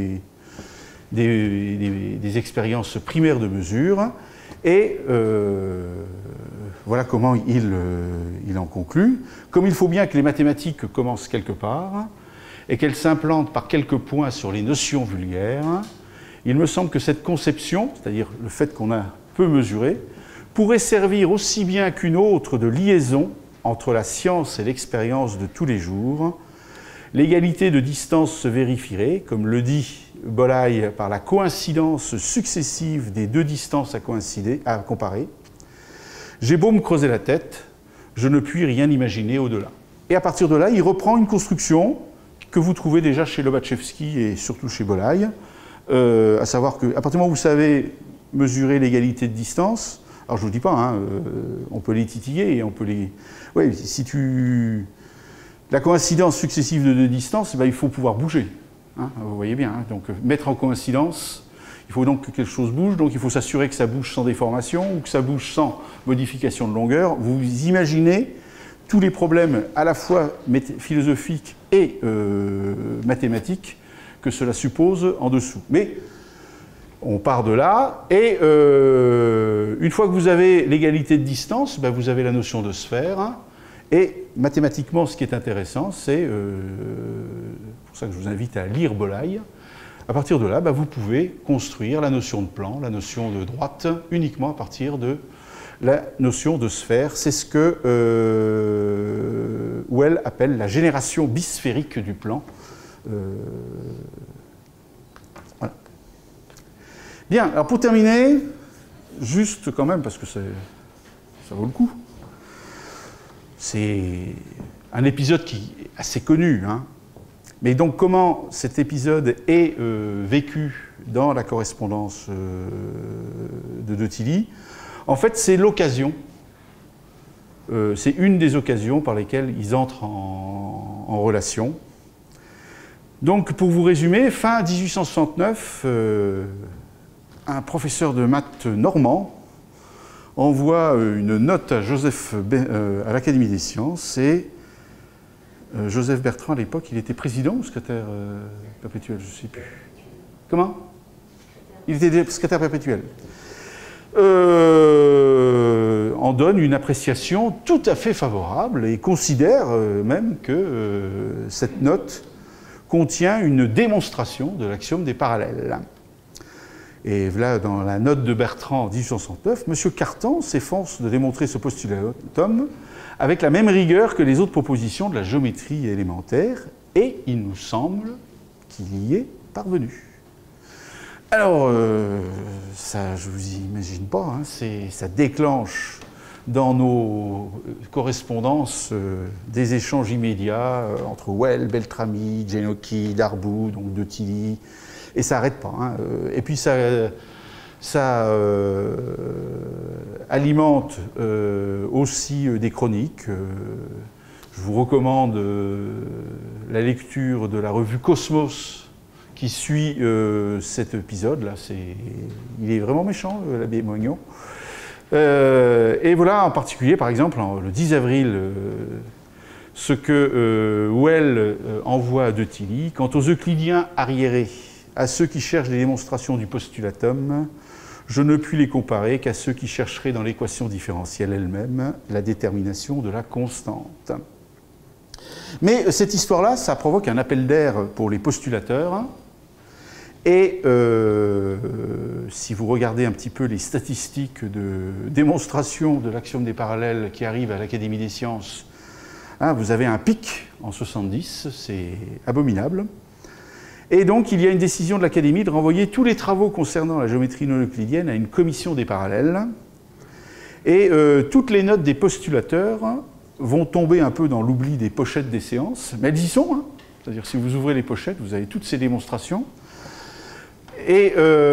des expériences primaires de mesure, et voilà comment il en conclut. Comme il faut bien que les mathématiques commencent quelque part, et qu'elles s'implantent par quelques points sur les notions vulgaires, il me semble que cette conception, c'est-à-dire le fait qu'on peut mesurer, pourrait servir aussi bien qu'une autre de liaison entre la science et l'expérience de tous les jours. L'égalité de distance se vérifierait, comme le dit Bolyai, par la coïncidence successive des deux distances à comparer. J'ai beau me creuser la tête, je ne puis rien imaginer au-delà. Et à partir de là, il reprend une construction que vous trouvez déjà chez Lobachevsky et surtout chez Bolyai, à savoir qu'à partir du moment où vous savez mesurer l'égalité de distance, alors je ne vous dis pas, hein, on peut les titiller et on peut les... Oui, la coïncidence successive de deux distances, eh bien, il faut pouvoir bouger. Hein, vous voyez bien, hein, donc mettre en coïncidence, il faut donc que quelque chose bouge, donc il faut s'assurer que ça bouge sans déformation ou que ça bouge sans modification de longueur. Vous imaginez tous les problèmes à la fois philosophiques et mathématiques que cela suppose en dessous. Mais on part de là, et une fois que vous avez l'égalité de distance, ben vous avez la notion de sphère, hein, et mathématiquement, ce qui est intéressant, c'est pour ça que je vous invite à lire Bolyai. À partir de là, ben vous pouvez construire la notion de plan, la notion de droite, uniquement à partir de la notion de sphère. C'est ce que Well appelle la génération bisphérique du plan. Voilà. Bien, alors pour terminer, juste quand même, parce que ça vaut le coup, c'est un épisode qui est assez connu, hein. Mais donc comment cet épisode est vécu dans la correspondance de Tilly? En fait, c'est l'occasion, c'est une des occasions par lesquelles ils entrent en relation. Donc, pour vous résumer, fin 1869, un professeur de maths normand envoie une note à à l'Académie des sciences, et Joseph Bertrand, à l'époque, il était président ou secrétaire perpétuel, je ne sais plus. Comment? Il était secrétaire perpétuel. En donne une appréciation tout à fait favorable et considère même que cette note contient une démonstration de l'axiome des parallèles. Et là, dans la note de Bertrand en 1869, M. Cartan s'efforce de démontrer ce postulatum avec la même rigueur que les autres propositions de la géométrie élémentaire, et il nous semble qu'il y est parvenu. Alors, ça, je vous imagine pas, hein, ça déclenche dans nos correspondances des échanges immédiats entre Well, Beltrami, Genocchi, Darboux, donc de Tilly, et ça n'arrête pas. Hein, et puis ça alimente aussi des chroniques. Je vous recommande la lecture de la revue Cosmos qui suit cet épisode-là. Il est vraiment méchant, l'abbé Moignon. Et voilà en particulier, par exemple, le 10 avril, ce que Well envoie à De Tilly. Quant aux euclidiens arriérés, à ceux qui cherchent des démonstrations du postulatum, je ne puis les comparer qu'à ceux qui chercheraient dans l'équation différentielle elle-même la détermination de la constante. Mais cette histoire-là, ça provoque un appel d'air pour les postulateurs. Et si vous regardez un petit peu les statistiques de démonstration de l'axiome des parallèles qui arrivent à l'Académie des sciences, hein, vous avez un pic en 70, c'est abominable. Et donc il y a une décision de l'Académie de renvoyer tous les travaux concernant la géométrie non euclidienne à une commission des parallèles. Et toutes les notes des postulateurs vont tomber un peu dans l'oubli des pochettes des séances, mais elles y sont. Hein. C'est-à-dire si vous ouvrez les pochettes, vous avez toutes ces démonstrations. Et,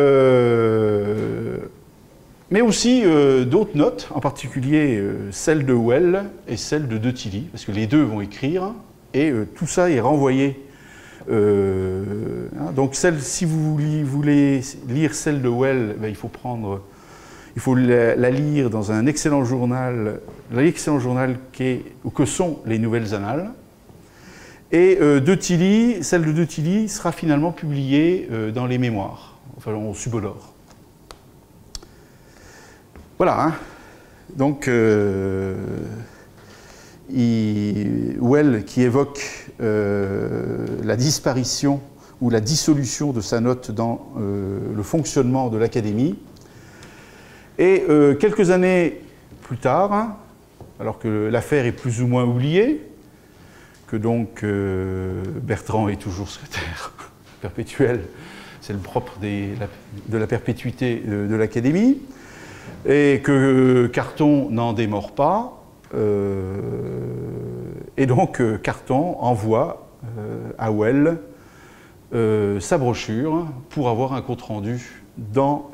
mais aussi d'autres notes, en particulier celle de Well et celle de Tilly, parce que les deux vont écrire, et tout ça est renvoyé. Donc si vous voulez lire celle de Well, ben, il faut la lire dans un excellent journal, que sont les Nouvelles Annales. Et celle de De Tilly sera finalement publiée dans les Mémoires, enfin au Subodore. Voilà. Hein. Donc, Well qui évoque la disparition ou la dissolution de sa note dans le fonctionnement de l'Académie. Et quelques années plus tard, hein, alors que l'affaire est plus ou moins oubliée, que donc Bertrand est toujours secrétaire perpétuel, c'est le propre de la perpétuité de l'Académie, et que Carton n'en démord pas, et donc Carton envoie à Well sa brochure pour avoir un compte-rendu dans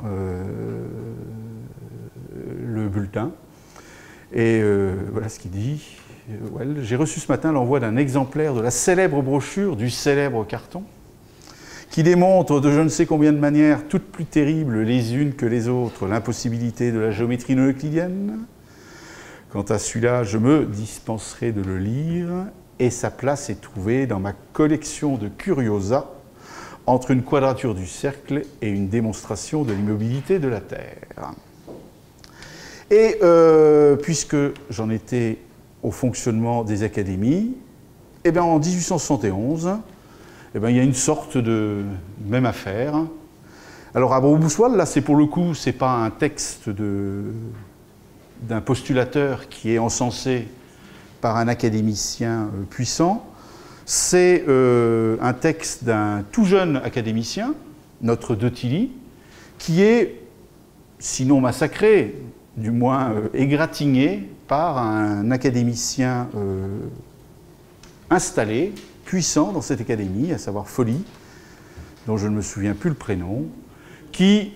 le bulletin. Et voilà ce qu'il dit. Well, j'ai reçu ce matin l'envoi d'un exemplaire de la célèbre brochure du célèbre Carton, qui démontre de je ne sais combien de manières, toutes plus terribles les unes que les autres, l'impossibilité de la géométrie non euclidienne. Quant à celui-là, je me dispenserai de le lire, et sa place est trouvée dans ma collection de curiosa, entre une quadrature du cercle et une démonstration de l'immobilité de la Terre. Et puisque j'en étais au fonctionnement des académies, eh bien, en 1871, eh bien, il y a une sorte de même affaire. Alors à Brouboussoil, là, c'est pour le coup, c'est pas un texte d'un postulateur qui est encensé par un académicien puissant, c'est un texte d'un tout jeune académicien, notre De Tilly, qui est, sinon massacré, du moins égratigné par un académicien installé, puissant dans cette académie, à savoir Folly, dont je ne me souviens plus le prénom, qui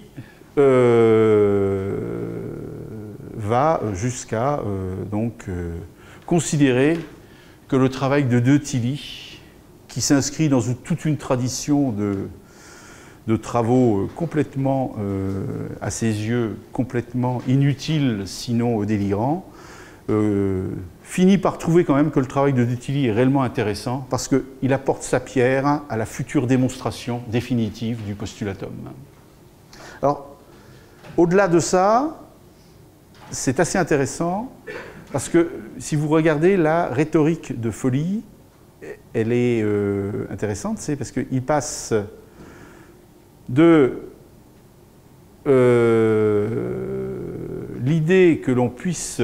va jusqu'à considérer que le travail de Tilly, qui s'inscrit dans toute une tradition de travaux complètement, à ses yeux, complètement inutiles, sinon délirants, finit par trouver quand même que le travail de de Tilly est réellement intéressant parce qu'il apporte sa pierre à la future démonstration définitive du postulatum. Alors, au-delà de ça, c'est assez intéressant parce que si vous regardez la rhétorique de Folly, elle est intéressante, c'est parce qu'il passe de l'idée que l'on puisse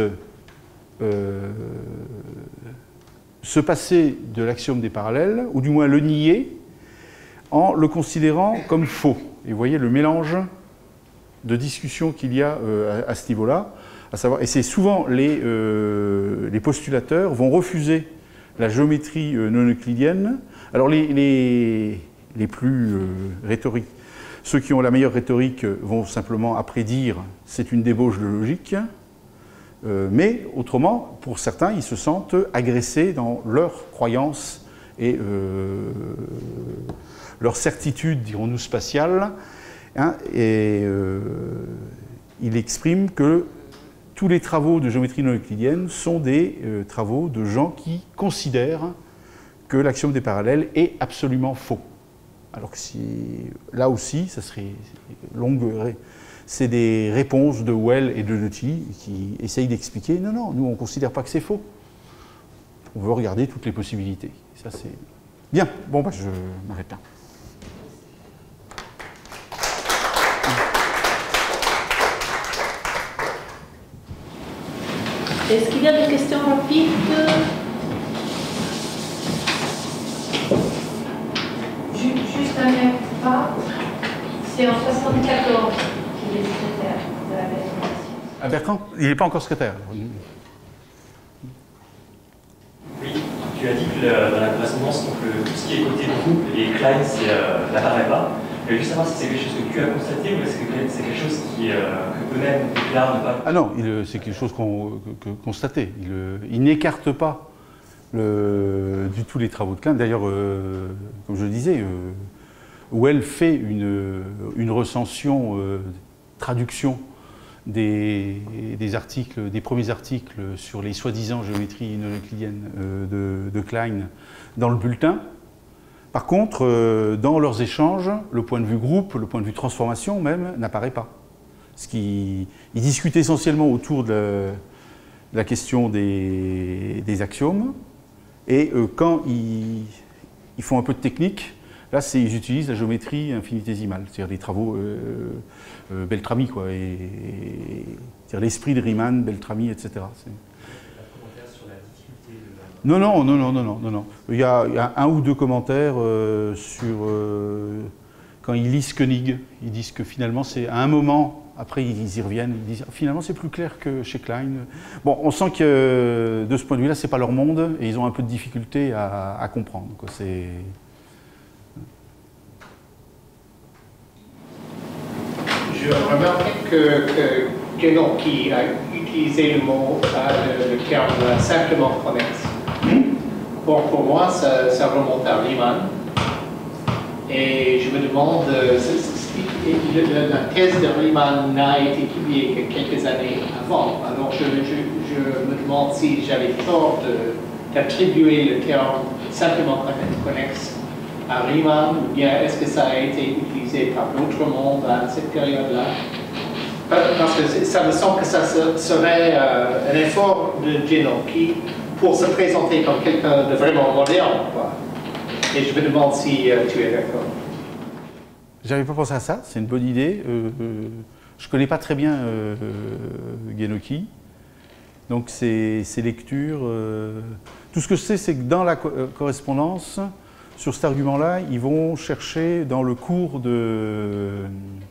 se passer de l'axiome des parallèles, ou du moins le nier, en le considérant comme faux. Et vous voyez le mélange de discussion qu'il y a à ce niveau-là, à savoir, et c'est souvent les postulateurs vont refuser la géométrie non euclidienne. Alors les plus rhétoriques, ceux qui ont la meilleure rhétorique vont simplement après dire c'est une débauche de logique, mais autrement, pour certains, ils se sentent agressés dans leur croyance et leur certitude, dirons-nous, spatiale, hein, et il exprime que tous les travaux de géométrie non euclidienne sont des travaux de gens qui considèrent que l'axiome des parallèles est absolument faux. Alors que là aussi, ça serait longue. C'est des réponses de Well et de Tilly qui essayent d'expliquer non, non, nous on ne considère pas que c'est faux. On veut regarder toutes les possibilités. Ça c'est bien. Bon, bah, je m'arrête là. Est-ce qu'il y a des questions rapides? Juste un pas. C'est en 1974 qu'il est secrétaire de la maison de la science. Ah, Bertrand, il n'est pas encore secrétaire. Oui, tu as dit que dans la correspondance, donc, tout ce qui est côté groupe et Klein n'apparaît pas. Je veux juste savoir si c'est quelque chose que tu as constaté ou est-ce que c'est quelque chose que eux-mêmes déclarent ne pas. Ah non, c'est quelque chose qu'on constatait. Il n'écarte pas du tout les travaux de Klein. D'ailleurs, comme je le disais, Well fait une recension, traduction des articles, des premiers articles sur les soi-disant géométries non euclidiennes de Klein dans le bulletin. Par contre, dans leurs échanges, le point de vue groupe, le point de vue transformation même, n'apparaît pas. Ils discutent essentiellement autour de la question des axiomes, et quand ils font un peu de technique, là ils utilisent la géométrie infinitésimale, c'est-à-dire les travaux Beltrami, quoi, c'est-à-dire l'esprit de Riemann, Beltrami, etc. Non, non, non, non, non, non, non. Il y a un ou deux commentaires sur quand ils lisent Koenig. Ils disent que finalement, c'est à un moment, après ils y reviennent, ils disent finalement c'est plus clair que chez Klein. Bon, on sent que de ce point de vue-là, c'est pas leur monde et ils ont un peu de difficulté à comprendre, quoi. Je remarque que Genocchi a utilisé le mot, le terme simplement connexe. Bon, pour moi, ça remonte à Riemann. Et je me demande, la thèse de Riemann n'a été publiée que quelques années avant. Alors je me demande si j'avais tort d'attribuer le terme simplement connexe à Riemann, ou bien est-ce que ça a été utilisé par d'autres mondes à cette période-là? Parce que ça me semble que ça serait un effort de Genocchi pour se présenter comme quelqu'un de vraiment moderne, quoi. Et je me demande si tu es d'accord. J'avais pas pensé à ça, c'est une bonne idée. Je connais pas très bien Genocchi, donc ces lectures. Tout ce que je sais, c'est que dans la correspondance, sur cet argument-là, ils vont chercher dans le cours de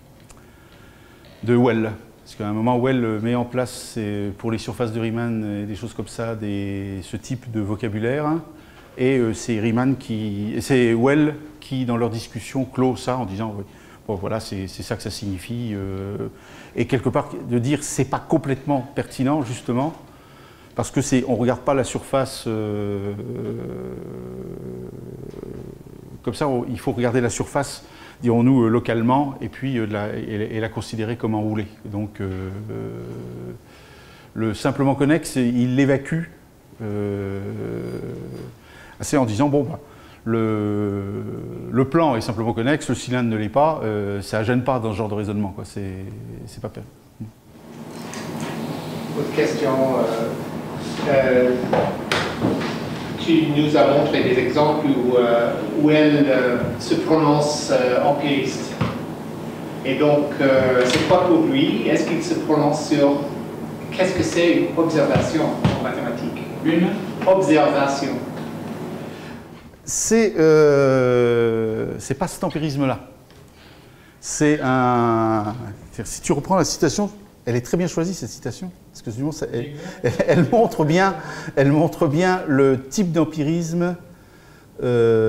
Well. Parce qu'à un moment, Well met en place, pour les surfaces de Riemann et des choses comme ça, ce type de vocabulaire. Et c'est Well qui, dans leur discussion, clôt ça en disant bon, voilà, c'est ça que ça signifie. Et quelque part, de dire c'est pas complètement pertinent, justement, parce que on ne regarde pas la surface comme ça, il faut regarder la surface dirons-nous, localement, et puis et la considérer comme enroulée. Donc, le simplement connexe, il l'évacue assez en disant, bon, bah, le plan est simplement connexe, le cylindre ne l'est pas, ça ne gêne pas dans ce genre de raisonnement, quoi. C'est pas pire. Autre question. Tu nous as montré des exemples où elle se prononce empiriste. Et donc, c'est quoi pour lui? Est-ce qu'il se prononce sur qu'est-ce que c'est une observation en mathématiques? Une observation. C'est pas cet empirisme-là. C'est un... Si tu reprends la citation, elle est très bien choisie, cette citation, parce que sinon, elle montre bien le type d'empirisme. Il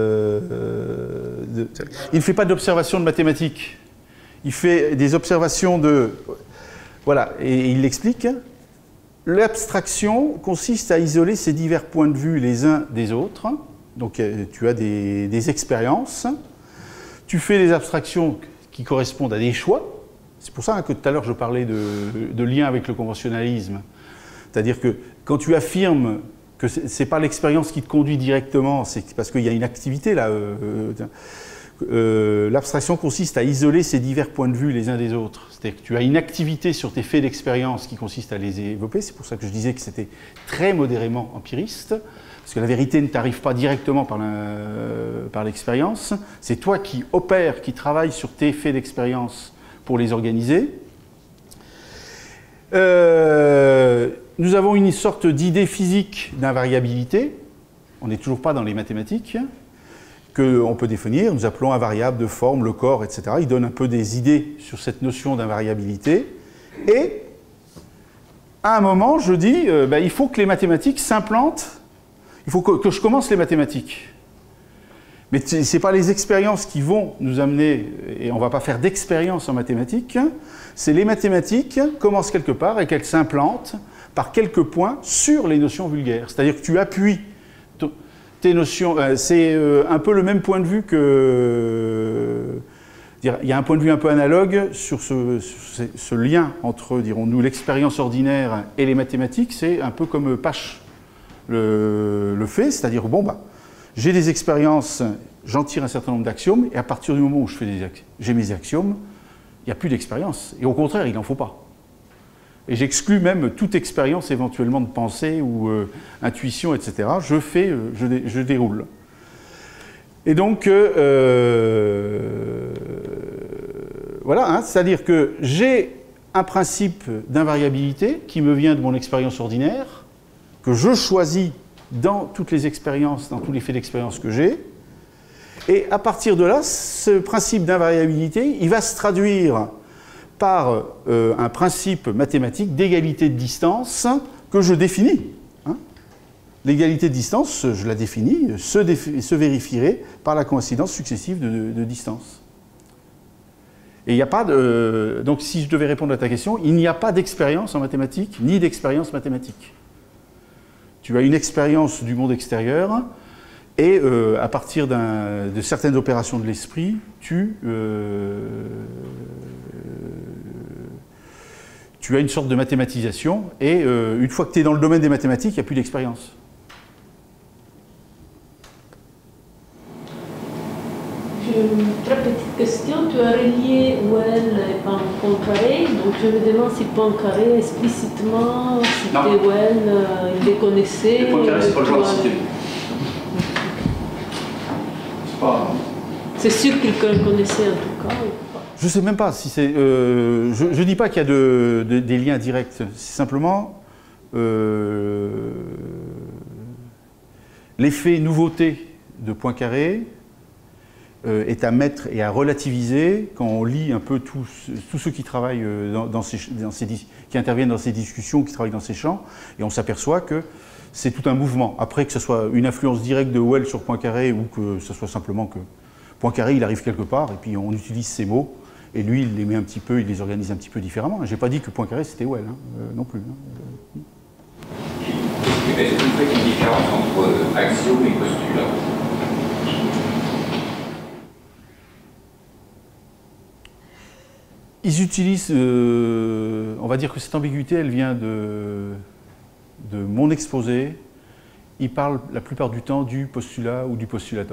ne fait pas d'observation de mathématiques. Il fait des observations de... Voilà, et il l'explique. L'abstraction consiste à isoler ces divers points de vue les uns des autres. Donc tu as des expériences. Tu fais des abstractions qui correspondent à des choix. C'est pour ça que tout à l'heure je parlais de lien avec le conventionnalisme. C'est-à-dire que quand tu affirmes que ce n'est pas l'expérience qui te conduit directement, c'est parce qu'il y a une activité là. L'abstraction consiste à isoler ces divers points de vue les uns des autres. C'est-à-dire que tu as une activité sur tes faits d'expérience qui consiste à les développer. C'est pour ça que je disais que c'était très modérément empiriste. Parce que la vérité ne t'arrive pas directement par l'expérience. C'est toi qui opères, qui travailles sur tes faits d'expérience pour les organiser. Nous avons une sorte d'idée physique d'invariabilité. On n'est toujours pas dans les mathématiques. Qu'on peut définir, nous appelons invariable de forme, le corps, etc. Il donne un peu des idées sur cette notion d'invariabilité. Et, à un moment, je dis, il faut que les mathématiques s'implantent, il faut que je commence les mathématiques. Mais ce n'est pas les expériences qui vont nous amener, et on ne va pas faire d'expérience en mathématiques, c'est les mathématiques commencent quelque part et qu'elles s'implantent par quelques points sur les notions vulgaires. C'est-à-dire que tu appuies tes notions, c'est un peu le même point de vue que... Il y a un point de vue un peu analogue sur ce lien entre, dirons-nous, l'expérience ordinaire et les mathématiques. C'est un peu comme Pache le fait, c'est-à-dire, bon, j'ai des expériences, j'en tire un certain nombre d'axiomes, et à partir du moment où j'ai mes axiomes, il n'y a plus d'expérience. Et au contraire, il n'en faut pas. Et j'exclus même toute expérience éventuellement de pensée ou intuition, etc. Je déroule. Et donc, voilà, hein, c'est-à-dire que j'ai un principe d'invariabilité qui me vient de mon expérience ordinaire, que je choisis dans toutes les expériences, dans tous les faits d'expérience que j'ai. Et à partir de là, ce principe d'invariabilité, il va se traduire par un principe mathématique d'égalité de distance que je définis. Hein. L'égalité de distance, je la définis, se vérifierait par la coïncidence successive de distance. Et il n'y a pas de... Donc si je devais répondre à ta question, il n'y a pas d'expérience en mathématiques, ni d'expérience mathématique. Tu as une expérience du monde extérieur, et à partir de certaines opérations de l'esprit, tu as une sorte de mathématisation, et une fois que tu es dans le domaine des mathématiques, il n'y a plus d'expérience. Une très petite question. Tu as relié Well et Poincaré, donc je me demande si Poincaré explicitement citait Well, il les connaissait. Poincaré, c'est pas le genre de citer. C'est sûr qu'il connaissait en tout cas. Je ne sais même pas si c'est... je ne dis pas qu'il y a des liens directs. C'est simplement l'effet nouveauté de Poincaré est à mettre et à relativiser quand on lit un peu tous ceux qui travaillent qui interviennent dans ces discussions, qui travaillent dans ces champs, et on s'aperçoit que c'est tout un mouvement. Après que ce soit une influence directe de Well sur Poincaré ou que ce soit simplement que Poincaré il arrive quelque part et puis on utilise ces mots et lui il les met un petit peu, il les organise un petit peu différemment. J'ai pas dit que Poincaré c'était Well non plus. Est-ce que vous faites une différence entre axiome et postulat? Ils utilisent, on va dire que cette ambiguïté, elle vient de mon exposé. Ils parlent la plupart du temps du postulat ou du postulatum.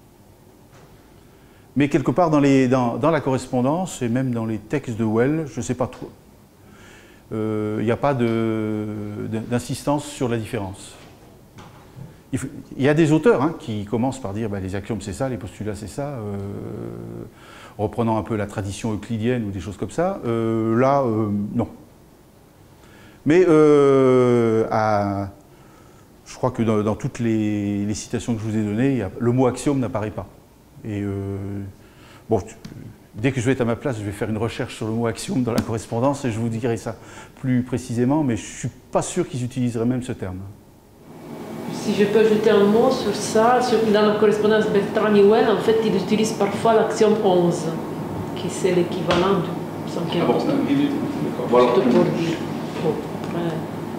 Mais quelque part dans la correspondance et même dans les textes de Well, je ne sais pas trop. Il n'y a pas d'insistance sur la différence. Il y a des auteurs qui commencent par dire les axiomes c'est ça, les postulats c'est ça, reprenant un peu la tradition euclidienne ou des choses comme ça. Là, non. Mais je crois que dans toutes les citations que je vous ai données, le mot axiome n'apparaît pas. Et bon, dès que je vais être à ma place, je vais faire une recherche sur le mot axiome dans la correspondance et je vous dirai ça plus précisément, mais je ne suis pas sûr qu'ils utiliseraient même ce terme. Si je peux ajouter un mot sur ça, dans la correspondance Beltrami-Well, en fait, ils utilisent parfois l'axiome 11, qui c'est l'équivalent du 5e. Ah bon, voilà. Pour dire. Bon, après,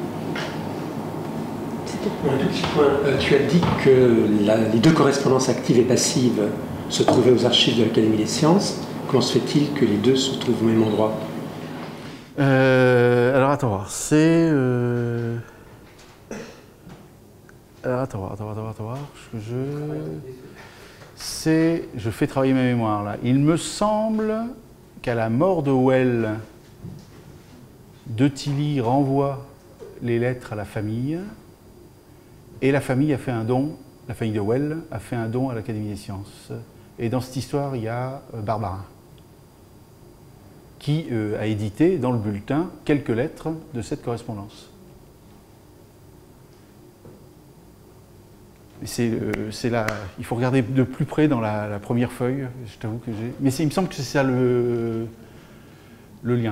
c'est tout. Un tout petit point. Tu as dit que les deux correspondances actives et passives se trouvaient aux archives de l'Académie des sciences. Comment se fait-il que les deux se trouvent au même endroit? Alors attends voir, c'est... Alors attends voir, je fais travailler ma mémoire là. Il me semble qu'à la mort de Well, de Tilly renvoie les lettres à la famille, et la famille a fait un don, la famille de Well a fait un don à l'Académie des sciences. Et dans cette histoire, il y a Barbarin, qui a édité dans le bulletin quelques lettres de cette correspondance. Il faut regarder de plus près dans la première feuille, je t'avoue que j'ai... Mais il me semble que c'est ça le lien.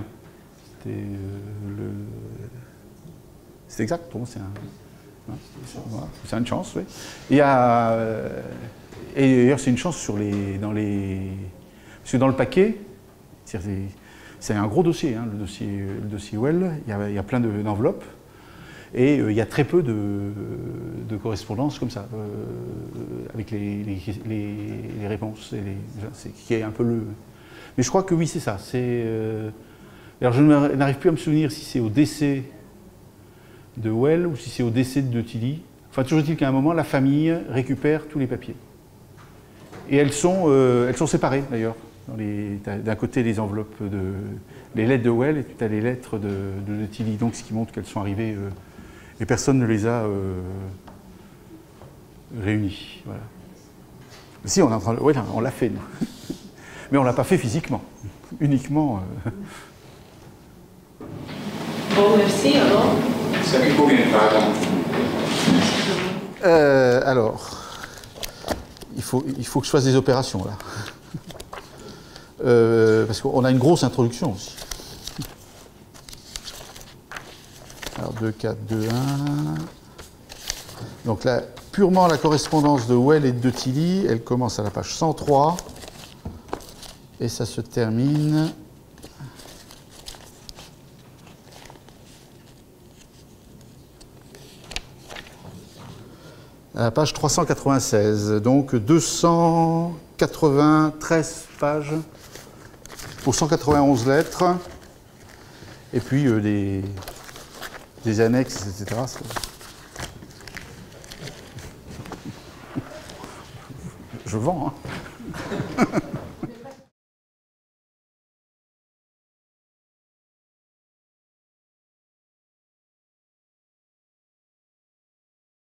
C'est exact, pour moi c'est une chance, oui. Et d'ailleurs c'est une chance parce que dans le paquet, c'est un gros dossier, le dossier Well, il y a plein d'enveloppes. Et il y a très peu de correspondances comme ça, avec les réponses. C'est qui est un peu le... Mais je crois que oui, c'est ça. Alors je n'arrive plus à me souvenir si c'est au décès de Well ou si c'est au décès de Tilly. Enfin, toujours est-il qu'à un moment, la famille récupère tous les papiers. Et elles sont séparées, d'ailleurs. D'un côté, les enveloppes, les lettres de Well, et puis tu as les lettres de Tilly. Donc, ce qui montre qu'elles sont arrivées... et personne ne les a réunis. Voilà. Si, on l'a fait, nous. Mais on ne l'a pas fait physiquement, uniquement. Bon, merci alors. Ça fait combien de temps? Alors, il faut que je fasse des opérations, là. Parce qu'on a une grosse introduction aussi. Alors 2, 4, 2, 1. Donc là, purement la correspondance de Well et de Tilly, elle commence à la page 103 et ça se termine à la page 396. Donc 293 pages pour 191 lettres et puis des annexes, etc. Je vends, hein.